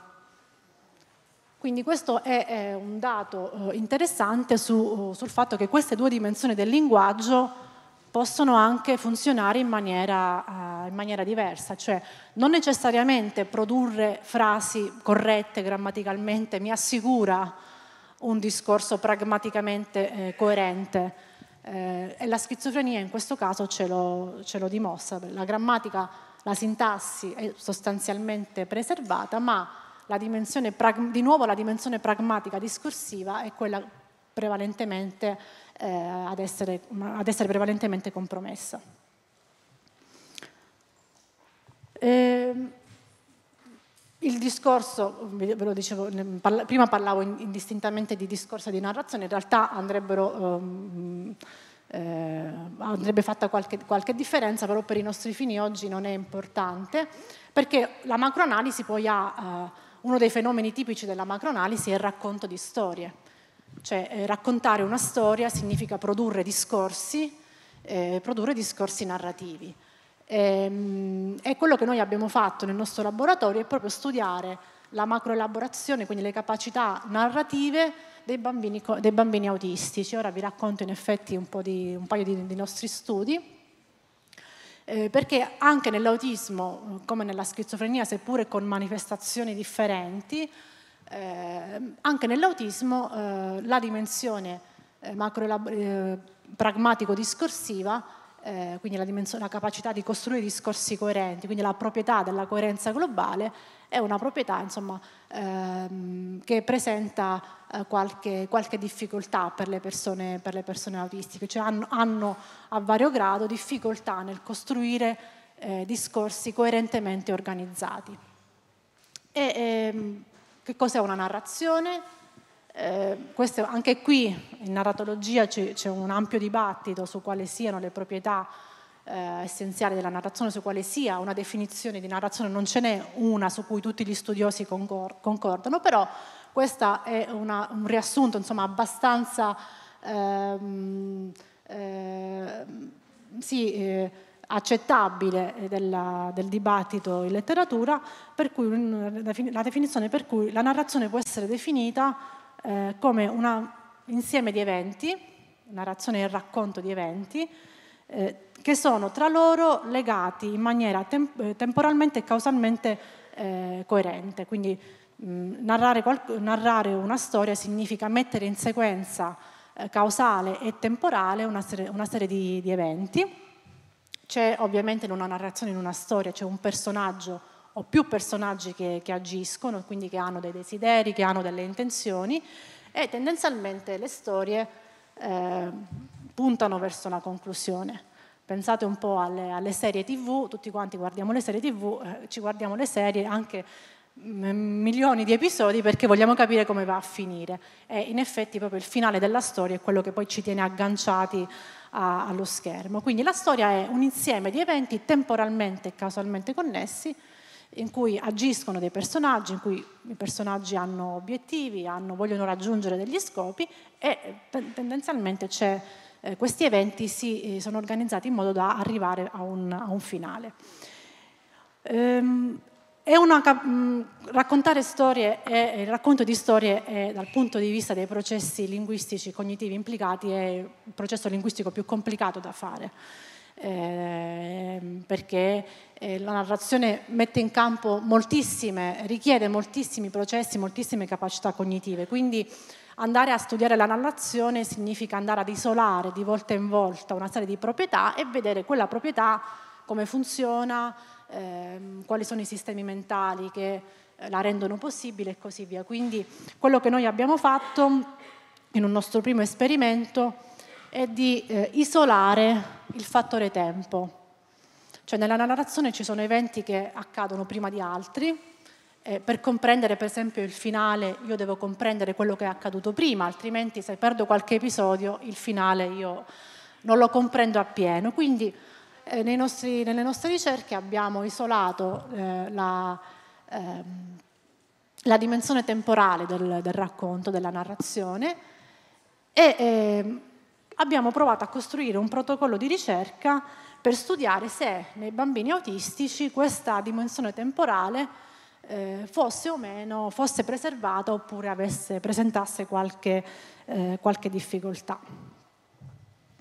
Quindi questo è, è un dato eh, interessante su, sul fatto che queste due dimensioni del linguaggio possono anche funzionare in maniera, uh, in maniera diversa, cioè non necessariamente produrre frasi corrette grammaticalmente mi assicura un discorso pragmaticamente eh, coerente, eh, e la schizofrenia in questo caso ce lo, ce lo dimostra. La grammatica, la sintassi è sostanzialmente preservata, ma la dimensione, di nuovo la dimensione pragmatica discorsiva è quella prevalentemente eh, ad, essere, ad essere prevalentemente compromessa. Eh, il discorso, ve lo dicevo, prima parlavo indistintamente di discorso e di narrazione, in realtà andrebbero, um, eh, andrebbe fatta qualche, qualche differenza, però per i nostri fini oggi non è importante, perché la macroanalisi poi ha, uh, uno dei fenomeni tipici della macroanalisi è il racconto di storie, cioè eh, raccontare una storia significa produrre discorsi, eh, produrre discorsi narrativi. E quello che noi abbiamo fatto nel nostro laboratorio è proprio studiare la macroelaborazione, quindi le capacità narrative dei bambini, dei bambini autistici. Ora vi racconto in effetti un, po di, un paio di, di nostri studi, eh, perché anche nell'autismo, come nella schizofrenia, seppure con manifestazioni differenti, eh, anche nell'autismo eh, la dimensione eh, macro, eh, pragmatico-discorsiva, Eh, quindi la, la capacità di costruire discorsi coerenti, quindi la proprietà della coerenza globale, è una proprietà insomma, ehm, che presenta eh, qualche, qualche difficoltà per le persone, per le persone autistiche, cioè hanno, hanno a vario grado difficoltà nel costruire eh, discorsi coerentemente organizzati. E, ehm, che cos'è una narrazione? Eh, questo, anche qui in narratologia c'è un ampio dibattito su quali siano le proprietà eh, essenziali della narrazione, su quale sia una definizione di narrazione. Non ce n'è una su cui tutti gli studiosi concor concordano, però questo è una, un riassunto insomma, abbastanza ehm, eh, sì, eh, accettabile della, del dibattito in letteratura, per cui la definizione per cui la narrazione può essere definita Eh, come un insieme di eventi, narrazione e racconto di eventi, eh, che sono tra loro legati in maniera temp temporalmente e causalmente eh, coerente. Quindi mh, narrare, narrare una storia significa mettere in sequenza eh, causale e temporale una serie, una serie di, di eventi. C'è ovviamente in una narrazione, in una storia, c'è un personaggio o più personaggi che, che agiscono, quindi che hanno dei desideri, che hanno delle intenzioni, e tendenzialmente le storie eh, puntano verso una conclusione. Pensate un po' alle, alle serie tivù, tutti quanti guardiamo le serie tivù, eh, ci guardiamo le serie anche mh, milioni di episodi perché vogliamo capire come va a finire, e in effetti proprio il finale della storia è quello che poi ci tiene agganciati a, allo schermo. Quindi la storia è un insieme di eventi temporalmente e causalmente connessi, in cui agiscono dei personaggi, in cui i personaggi hanno obiettivi, hanno, vogliono raggiungere degli scopi, e tendenzialmente c'è, eh, questi eventi si eh, sono organizzati in modo da arrivare a un, a un finale. Ehm, è una, mh, raccontare storie, è, il racconto di storie è, dal punto di vista dei processi linguistici cognitivi implicati, è il processo linguistico più complicato da fare. Eh, perché eh, la narrazione mette in campo moltissime, richiede moltissimi processi, moltissime capacità cognitive, quindi andare a studiare la narrazione significa andare ad isolare di volta in volta una serie di proprietà e vedere quella proprietà come funziona, eh, quali sono i sistemi mentali che eh, la rendono possibile e così via. Quindi quello che noi abbiamo fatto in un nostro primo esperimento è di eh, isolare il fattore tempo. Cioè nella narrazione ci sono eventi che accadono prima di altri, eh, per comprendere per esempio il finale io devo comprendere quello che è accaduto prima, altrimenti se perdo qualche episodio il finale io non lo comprendo appieno. Quindi eh, nei nostri, nelle nostre ricerche abbiamo isolato eh, la, eh, la dimensione temporale del, del racconto, della narrazione, e eh, abbiamo provato a costruire un protocollo di ricerca per studiare se nei bambini autistici questa dimensione temporale eh, fosse o meno, fosse preservata oppure avesse, presentasse qualche, eh, qualche difficoltà.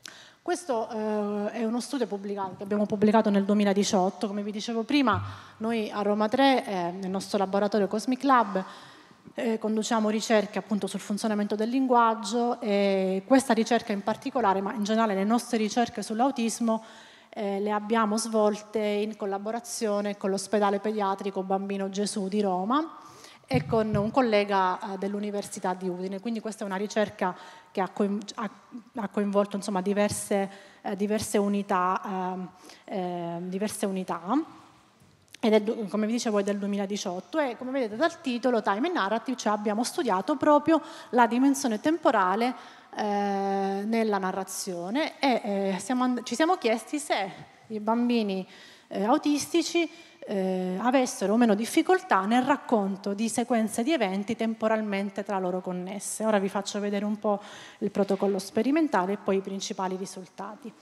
Questo eh, è uno studio pubblicato, che abbiamo pubblicato nel duemiladiciotto, come vi dicevo prima, noi a Roma tre, eh, nel nostro laboratorio Cosmic Lab, eh, conduciamo ricerche appunto sul funzionamento del linguaggio, e questa ricerca in particolare, ma in generale le nostre ricerche sull'autismo, eh, le abbiamo svolte in collaborazione con l'ospedale pediatrico Bambino Gesù di Roma e con un collega eh, dell'Università di Udine. Quindi questa è una ricerca che ha coinvolto insomma, diverse, eh, diverse, unità, eh, eh, diverse unità, ed è, come vi dicevo, è del duemiladiciotto, e come vedete dal titolo Time and Narrative, cioè abbiamo studiato proprio la dimensione temporale eh, nella narrazione, e eh, siamo, ci siamo chiesti se i bambini eh, autistici Eh, avessero o meno difficoltà nel racconto di sequenze di eventi temporalmente tra loro connesse. Ora vi faccio vedere un po' il protocollo sperimentale e poi i principali risultati.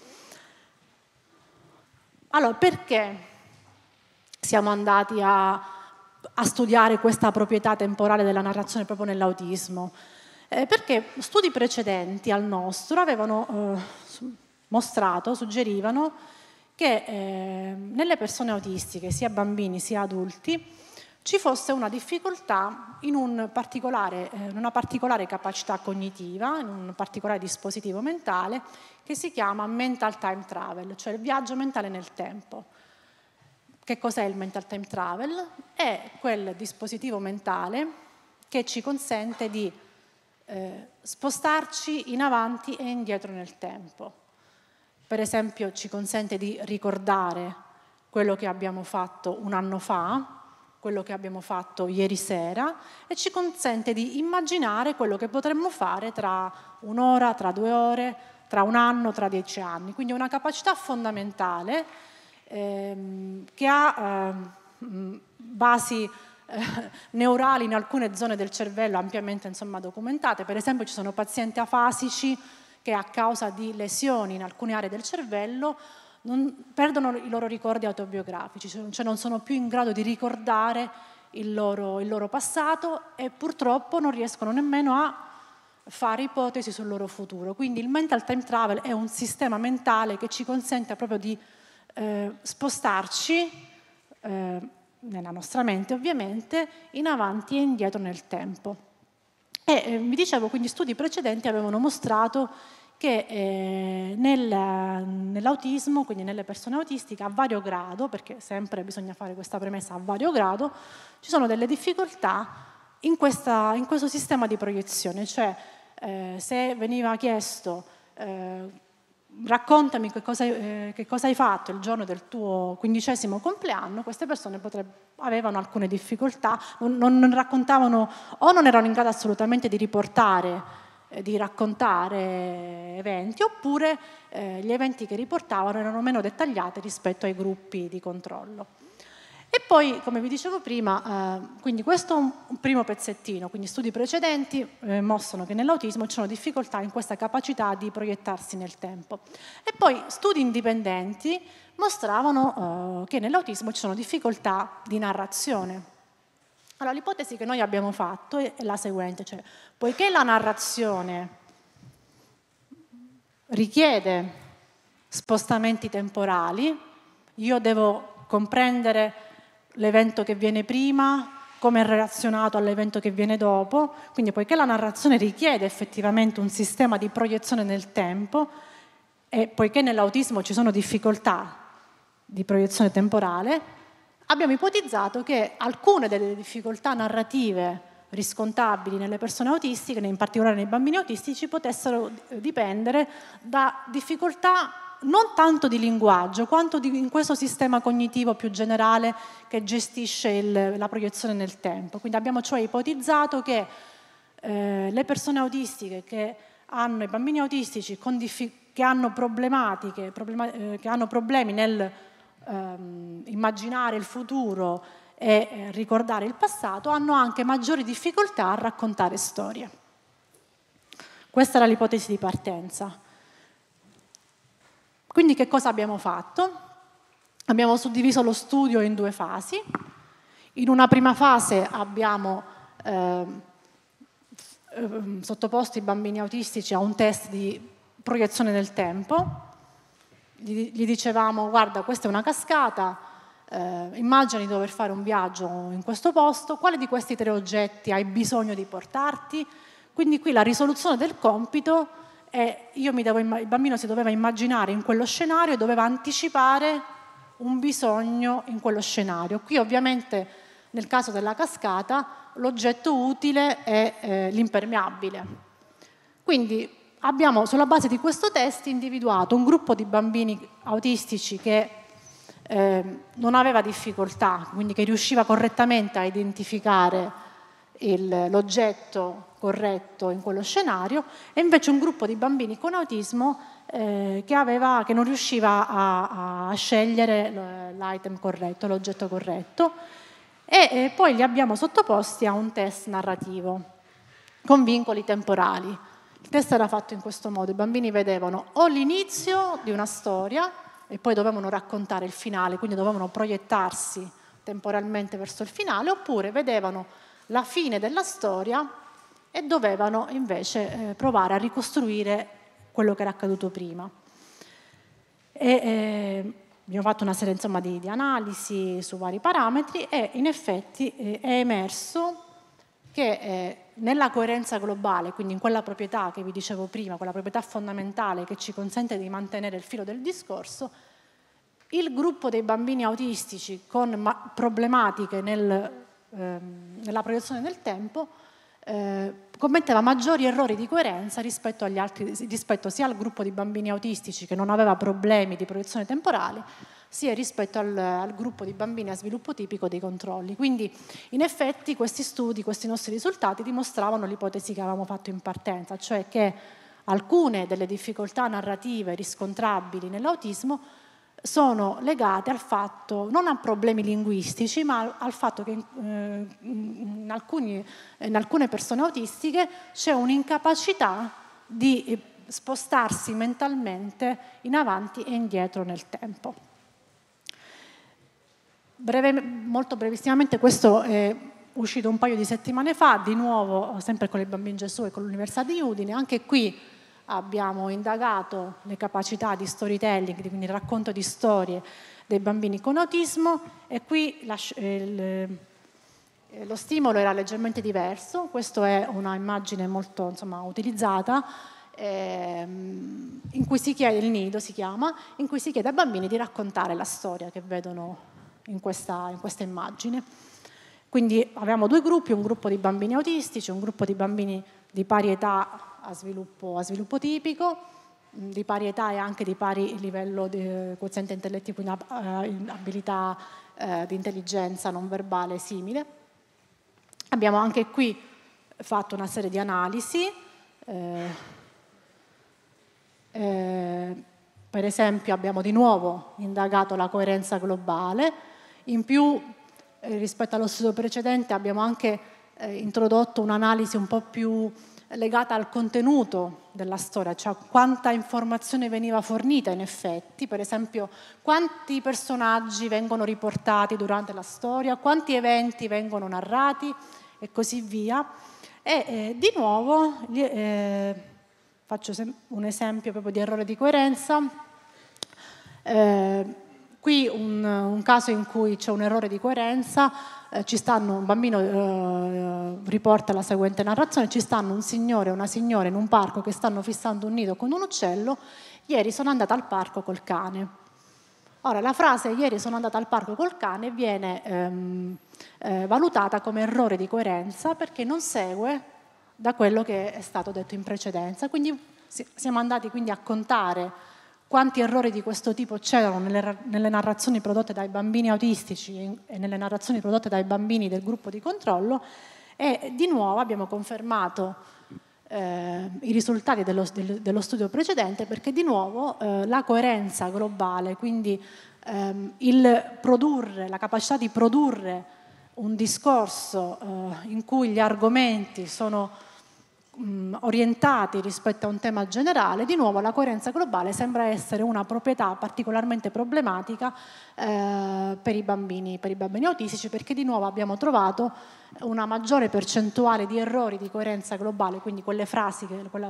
Allora, perché siamo andati a, a studiare questa proprietà temporale della narrazione proprio nell'autismo? Eh, perché studi precedenti al nostro avevano eh, mostrato, suggerivano che eh, nelle persone autistiche, sia bambini sia adulti, ci fosse una difficoltà in, un particolare, eh, in una particolare capacità cognitiva, in un particolare dispositivo mentale che si chiama mental time travel, cioè il viaggio mentale nel tempo. Che cos'è il mental time travel? È quel dispositivo mentale che ci consente di eh, spostarci in avanti e indietro nel tempo. Per esempio ci consente di ricordare quello che abbiamo fatto un anno fa, quello che abbiamo fatto ieri sera, e ci consente di immaginare quello che potremmo fare tra un'ora, tra due ore, tra un anno, tra dieci anni. Quindi è una capacità fondamentale ehm, che ha ehm, basi eh, neurali in alcune zone del cervello ampiamente insomma, documentate. Per esempio ci sono pazienti afasici che a causa di lesioni in alcune aree del cervello non, perdono i loro ricordi autobiografici, cioè non sono più in grado di ricordare il loro, il loro passato, e purtroppo non riescono nemmeno a fare ipotesi sul loro futuro. Quindi il mental time travel è un sistema mentale che ci consente proprio di eh, spostarci eh, nella nostra mente ovviamente in avanti e indietro nel tempo. E eh, vi dicevo, quindi studi precedenti avevano mostrato che eh, nel, nell'autismo, quindi nelle persone autistiche a vario grado, perché sempre bisogna fare questa premessa a vario grado, ci sono delle difficoltà in, questa, in questo sistema di proiezione, cioè eh, se veniva chiesto eh, raccontami che cosa, eh, che cosa hai fatto il giorno del tuo quindicesimo compleanno, queste persone avevano alcune difficoltà, non, non raccontavano o non erano in grado assolutamente di riportare, eh, di raccontare eventi, oppure eh, gli eventi che riportavano erano meno dettagliati rispetto ai gruppi di controllo. E poi, come vi dicevo prima, eh, quindi questo è un primo pezzettino, quindi studi precedenti eh, mostrano che nell'autismo ci sono difficoltà in questa capacità di proiettarsi nel tempo. E poi studi indipendenti mostravano eh, che nell'autismo ci sono difficoltà di narrazione. Allora, l'ipotesi che noi abbiamo fatto è la seguente, cioè, poiché la narrazione richiede spostamenti temporali, io devo comprendere l'evento che viene prima, come è relazionato all'evento che viene dopo, quindi poiché la narrazione richiede effettivamente un sistema di proiezione nel tempo, e poiché nell'autismo ci sono difficoltà di proiezione temporale, abbiamo ipotizzato che alcune delle difficoltà narrative riscontrabili nelle persone autistiche, in particolare nei bambini autistici, potessero dipendere da difficoltà non tanto di linguaggio, quanto di, in questo sistema cognitivo più generale che gestisce il, la proiezione nel tempo. Quindi abbiamo cioè ipotizzato che eh, le persone autistiche che hanno, i bambini autistici con diffi- che hanno problematiche, problema- eh, che hanno problemi nel ehm, immaginare il futuro e eh, ricordare il passato, hanno anche maggiori difficoltà a raccontare storie. Questa era l'ipotesi di partenza. Quindi che cosa abbiamo fatto? Abbiamo suddiviso lo studio in due fasi. In una prima fase abbiamo eh, sottoposto i bambini autistici a un test di proiezione nel tempo, gli, gli dicevamo guarda questa è una cascata, eh, immagini di dover fare un viaggio in questo posto, quale di questi tre oggetti hai bisogno di portarti? Quindi qui la risoluzione del compito è, io mi devo, il bambino si doveva immaginare in quello scenario e doveva anticipare un bisogno in quello scenario. Qui ovviamente nel caso della cascata l'oggetto utile è eh, l'impermeabile. Quindi abbiamo sulla base di questo test individuato un gruppo di bambini autistici che eh, non aveva difficoltà, quindi che riusciva correttamente a identificare l'oggetto corretto in quello scenario, e invece un gruppo di bambini con autismo eh, che, aveva, che non riusciva a, a scegliere l'item corretto, l'oggetto corretto, e, e poi li abbiamo sottoposti a un test narrativo con vincoli temporali. Il test era fatto in questo modo: i bambini vedevano o l'inizio di una storia e poi dovevano raccontare il finale, quindi dovevano proiettarsi temporalmente verso il finale, oppure vedevano la fine della storia e dovevano invece eh, provare a ricostruire quello che era accaduto prima. E, eh, abbiamo fatto una serie insomma, di, di analisi su vari parametri e in effetti eh, è emerso che eh, nella coerenza globale, quindi in quella proprietà che vi dicevo prima, quella proprietà fondamentale che ci consente di mantenere il filo del discorso, il gruppo dei bambini autistici con problematiche nel nella proiezione del tempo eh, commetteva maggiori errori di coerenza rispetto agli altri, rispetto sia al gruppo di bambini autistici che non aveva problemi di proiezione temporale, sia rispetto al, al gruppo di bambini a sviluppo tipico dei controlli. Quindi in effetti questi studi, questi nostri risultati dimostravano l'ipotesi che avevamo fatto in partenza, cioè che alcune delle difficoltà narrative riscontrabili nell'autismo sono legate al fatto, non a problemi linguistici, ma al fatto che eh, in, alcuni, in alcune persone autistiche c'è un'incapacità di spostarsi mentalmente in avanti e indietro nel tempo. Breve, molto brevissimamente, questo è uscito un paio di settimane fa, di nuovo sempre con il Bambino Gesù e con l'Università di Udine. Anche qui abbiamo indagato le capacità di storytelling, quindi il racconto di storie dei bambini con autismo, e qui la, il, lo stimolo era leggermente diverso. Questa è una immagine molto insomma, utilizzata, ehm, in cui si chiede, il nido si chiama, in cui si chiede ai bambini di raccontare la storia che vedono in questa, in questa immagine. Quindi abbiamo due gruppi, un gruppo di bambini autistici, un gruppo di bambini di pari età a sviluppo, a sviluppo tipico, di pari età e anche di pari livello di quoziente intellettivo, in abilità eh, di intelligenza non verbale simile. Abbiamo anche qui fatto una serie di analisi, eh, eh, per esempio abbiamo di nuovo indagato la coerenza globale, in più eh, rispetto allo studio precedente abbiamo anche eh, introdotto un'analisi un po' più legata al contenuto della storia, cioè quanta informazione veniva fornita in effetti, per esempio quanti personaggi vengono riportati durante la storia, quanti eventi vengono narrati e così via. E eh, di nuovo eh, faccio un esempio proprio di errore di coerenza. Eh, qui un, un caso in cui c'è un errore di coerenza. Eh, ci stanno, un bambino eh, riporta la seguente narrazione: ci stanno un signore e una signora in un parco che stanno fissando un nido con un uccello. Ieri sono andata al parco col cane. Ora la frase ieri sono andata al parco col cane viene ehm, eh, valutata come errore di coerenza perché non segue da quello che è stato detto in precedenza. Quindi siamo andati quindi a contare quanti errori di questo tipo c'erano nelle, nelle narrazioni prodotte dai bambini autistici e nelle narrazioni prodotte dai bambini del gruppo di controllo, e di nuovo abbiamo confermato eh, i risultati dello, del, dello studio precedente, perché di nuovo eh, la coerenza globale, quindi ehm, il produrre, la capacità di produrre un discorso eh, in cui gli argomenti sono orientati rispetto a un tema generale, di nuovo la coerenza globale sembra essere una proprietà particolarmente problematica eh, per i bambini, per i bambini autistici, perché di nuovo abbiamo trovato una maggiore percentuale di errori di coerenza globale, quindi quelle frasi, che, quella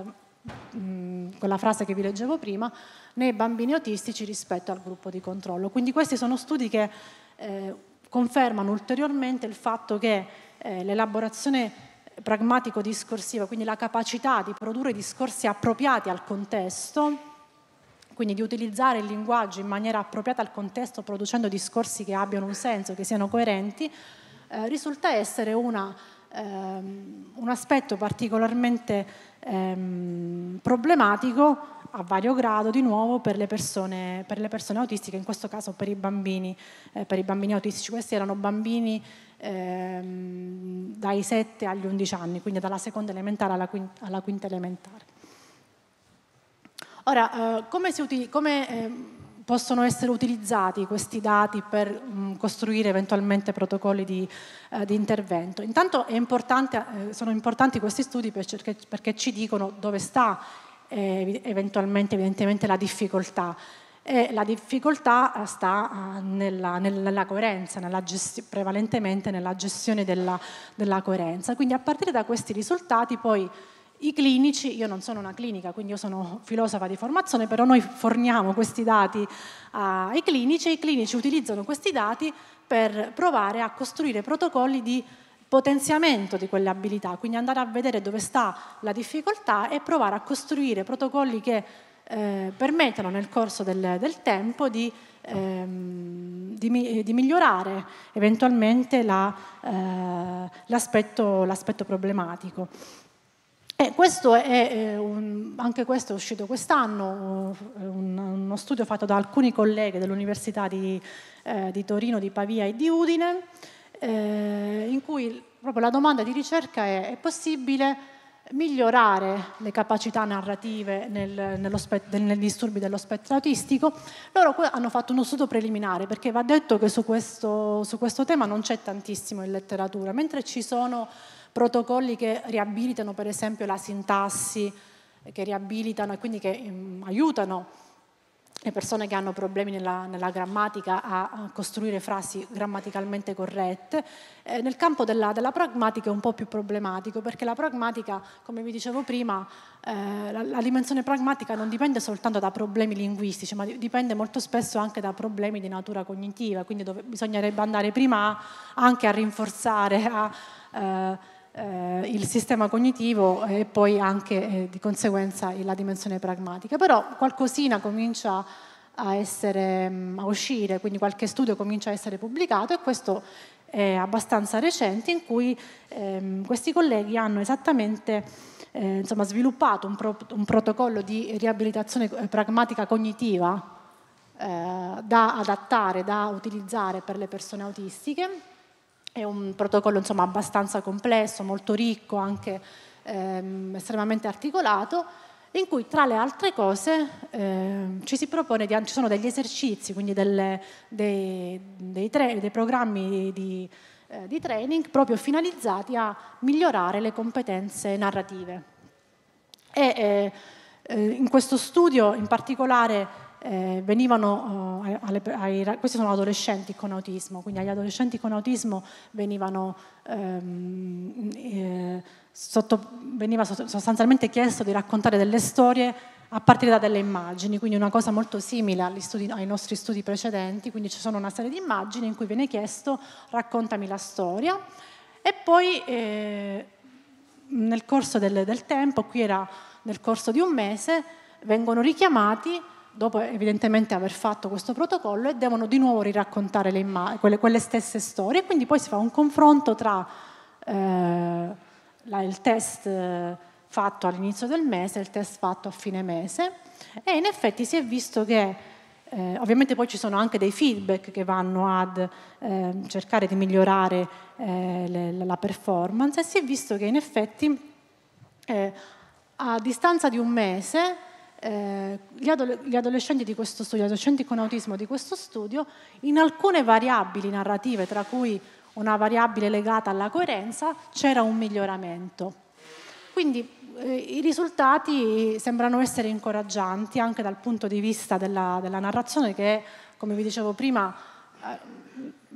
quella frase che vi leggevo prima, nei bambini autistici rispetto al gruppo di controllo. Quindi questi sono studi che eh, confermano ulteriormente il fatto che eh, l'elaborazione pragmatico-discorsiva, quindi la capacità di produrre discorsi appropriati al contesto, quindi di utilizzare il linguaggio in maniera appropriata al contesto, producendo discorsi che abbiano un senso, che siano coerenti, eh, risulta essere una, ehm, un aspetto particolarmente ehm, problematico a vario grado, di nuovo, per le persone, per le persone autistiche, in questo caso per i bambini, eh, per i bambini autistici. Questi erano bambini ehm, dai sette agli undici anni, quindi dalla seconda elementare alla quinta, alla quinta elementare. Ora, eh, come, si uti- come eh, possono essere utilizzati questi dati per mh, costruire eventualmente protocolli di, eh, di intervento? Intanto è importante, eh, sono importanti questi studi perché, perché ci dicono dove sta eh, eventualmente, evidentemente, la difficoltà. E la difficoltà sta nella, nella coerenza, nella gesti- prevalentemente nella gestione della, della coerenza. Quindi a partire da questi risultati poi i clinici, io non sono una clinica, quindi io sono filosofa di formazione, però noi forniamo questi dati ai clinici e i clinici utilizzano questi dati per provare a costruire protocolli di potenziamento di quelle abilità, quindi andare a vedere dove sta la difficoltà e provare a costruire protocolli che eh, permettano nel corso del, del tempo di, ehm, di, di migliorare eventualmente la, eh, l'aspetto, l'aspetto problematico. E questo è, eh, un, anche questo è uscito quest'anno, un, uno studio fatto da alcuni colleghi dell'Università di, eh, di Torino, di Pavia e di Udine, eh, in cui proprio la domanda di ricerca è: è possibile migliorare le capacità narrative nel, nello spe, nei disturbi dello spettro autistico? Loro hanno fatto uno studio preliminare, perché va detto che su questo, su questo tema non c'è tantissimo in letteratura, mentre ci sono protocolli che riabilitano per esempio la sintassi, che riabilitano e quindi che um, aiutano le persone che hanno problemi nella, nella grammatica a, a costruire frasi grammaticalmente corrette. Eh, nel campo della, della pragmatica è un po' più problematico, perché la pragmatica, come vi dicevo prima, eh, la, la dimensione pragmatica non dipende soltanto da problemi linguistici, ma dipende molto spesso anche da problemi di natura cognitiva, quindi dove bisognerebbe andare prima a, anche a rinforzare, a, eh, Eh, il sistema cognitivo e poi anche eh, di conseguenza la dimensione pragmatica. Però qualcosina comincia a essere a uscire, quindi qualche studio comincia a essere pubblicato, e questo è abbastanza recente, in cui ehm, questi colleghi hanno esattamente eh, insomma, sviluppato un, pro, un protocollo di riabilitazione pragmatica cognitiva eh, da adattare, da utilizzare per le persone autistiche. È un protocollo insomma abbastanza complesso, molto ricco, anche ehm, estremamente articolato, in cui tra le altre cose ehm, ci si propone, di, ci sono degli esercizi, quindi delle, dei, dei, tre, dei programmi di, eh, di training proprio finalizzati a migliorare le competenze narrative. E eh, in questo studio in particolare Eh, venivano, eh, alle, ai, questi sono adolescenti con autismo, quindi agli adolescenti con autismo venivano, ehm, eh, sotto, veniva sostanzialmente chiesto di raccontare delle storie a partire da delle immagini, quindi una cosa molto simile agli studi, ai nostri studi precedenti, quindi ci sono una serie di immagini in cui viene chiesto: raccontami la storia, e poi eh, nel corso del, del tempo, qui era nel corso di un mese, vengono richiamati dopo evidentemente aver fatto questo protocollo, e devono di nuovo riraccontare le immagini, quelle, quelle stesse storie. Quindi poi si fa un confronto tra eh, la, il test fatto all'inizio del mese e il test fatto a fine mese, e in effetti si è visto che eh, ovviamente poi ci sono anche dei feedback che vanno ad eh, cercare di migliorare eh, le, la performance, e si è visto che in effetti eh, a distanza di un mese Eh, gli, adole- gli adolescenti di questo studio, gli adolescenti con autismo di questo studio, in alcune variabili narrative, tra cui una variabile legata alla coerenza, c'era un miglioramento. Quindi eh, i risultati sembrano essere incoraggianti anche dal punto di vista della, della narrazione, che, come vi dicevo prima, eh,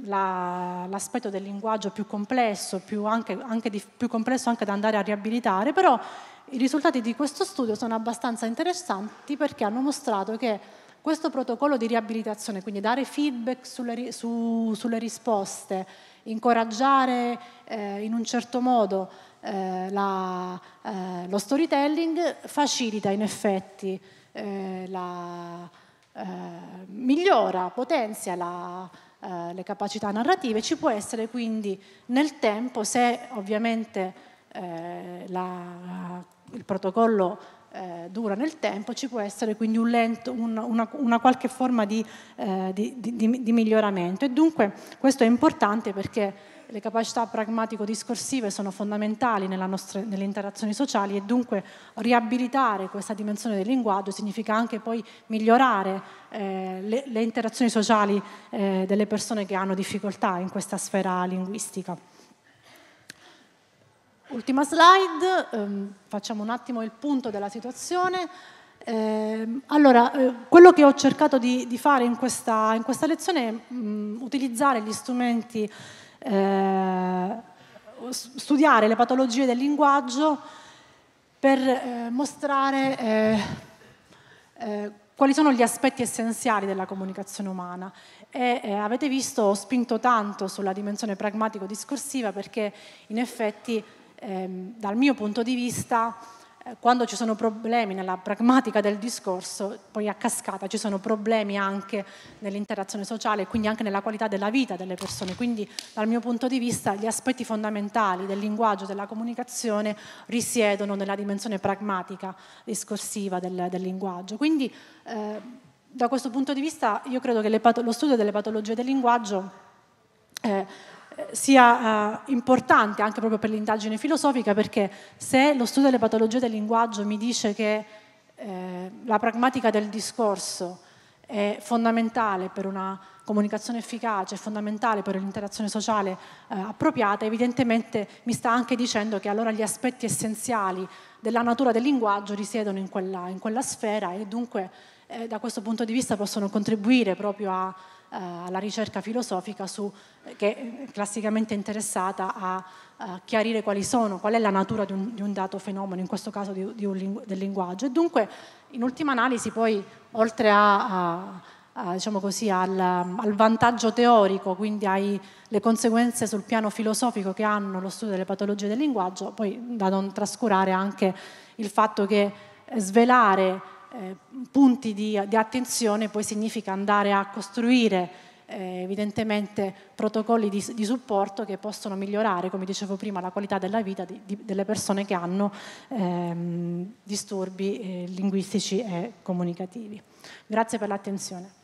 l'aspetto del linguaggio più complesso, più, anche, anche di, più complesso anche da andare a riabilitare, però i risultati di questo studio sono abbastanza interessanti perché hanno mostrato che questo protocollo di riabilitazione, quindi dare feedback sulle, su, sulle risposte, incoraggiare eh, in un certo modo eh, la, eh, lo storytelling, facilita in effetti, eh, la, eh, migliora, potenzia la, eh, le capacità narrative. Ci può essere quindi nel tempo, se ovviamente eh, la, il protocollo eh, dura nel tempo, ci può essere quindi un lento, un, una, una qualche forma di, eh, di, di, di miglioramento. E dunque questo è importante perché le capacità pragmatico-discorsive sono fondamentali nella nostra, nelle interazioni sociali, e dunque riabilitare questa dimensione del linguaggio significa anche poi migliorare eh, le, le interazioni sociali eh, delle persone che hanno difficoltà in questa sfera linguistica. Ultima slide, ehm, facciamo un attimo il punto della situazione. Eh, allora, eh, quello che ho cercato di, di fare in questa, in questa lezione è mh, utilizzare gli strumenti, eh, studiare le patologie del linguaggio per eh, mostrare eh, eh, quali sono gli aspetti essenziali della comunicazione umana. E eh, avete visto, ho spinto tanto sulla dimensione pragmatico-discorsiva perché in effetti Ehm, dal mio punto di vista, eh, quando ci sono problemi nella pragmatica del discorso, poi a cascata ci sono problemi anche nell'interazione sociale e quindi anche nella qualità della vita delle persone. Quindi dal mio punto di vista gli aspetti fondamentali del linguaggio, della comunicazione risiedono nella dimensione pragmatica discorsiva del, del linguaggio. Quindi eh, da questo punto di vista io credo che le lo studio delle patologie del linguaggio eh, sia eh, importante anche proprio per l'indagine filosofica, perché se lo studio delle patologie del linguaggio mi dice che eh, la pragmatica del discorso è fondamentale per una comunicazione efficace, è fondamentale per l'interazione sociale eh, appropriata, evidentemente mi sta anche dicendo che allora gli aspetti essenziali della natura del linguaggio risiedono in quella, in quella sfera, e dunque eh, da questo punto di vista possono contribuire proprio a alla ricerca filosofica su, che è classicamente interessata a, a chiarire quali sono, qual è la natura di un, di un dato fenomeno, in questo caso di, di un, del linguaggio. E dunque, in ultima analisi, poi, oltre a, a, a, diciamo così, al, al vantaggio teorico, quindi alle conseguenze sul piano filosofico che hanno lo studio delle patologie del linguaggio, poi da non trascurare anche il fatto che svelare Eh, punti di, di attenzione poi significa andare a costruire eh, evidentemente protocolli di, di supporto che possono migliorare, come dicevo prima, la qualità della vita di, di, delle persone che hanno ehm, disturbi eh, linguistici e comunicativi. Grazie per l'attenzione.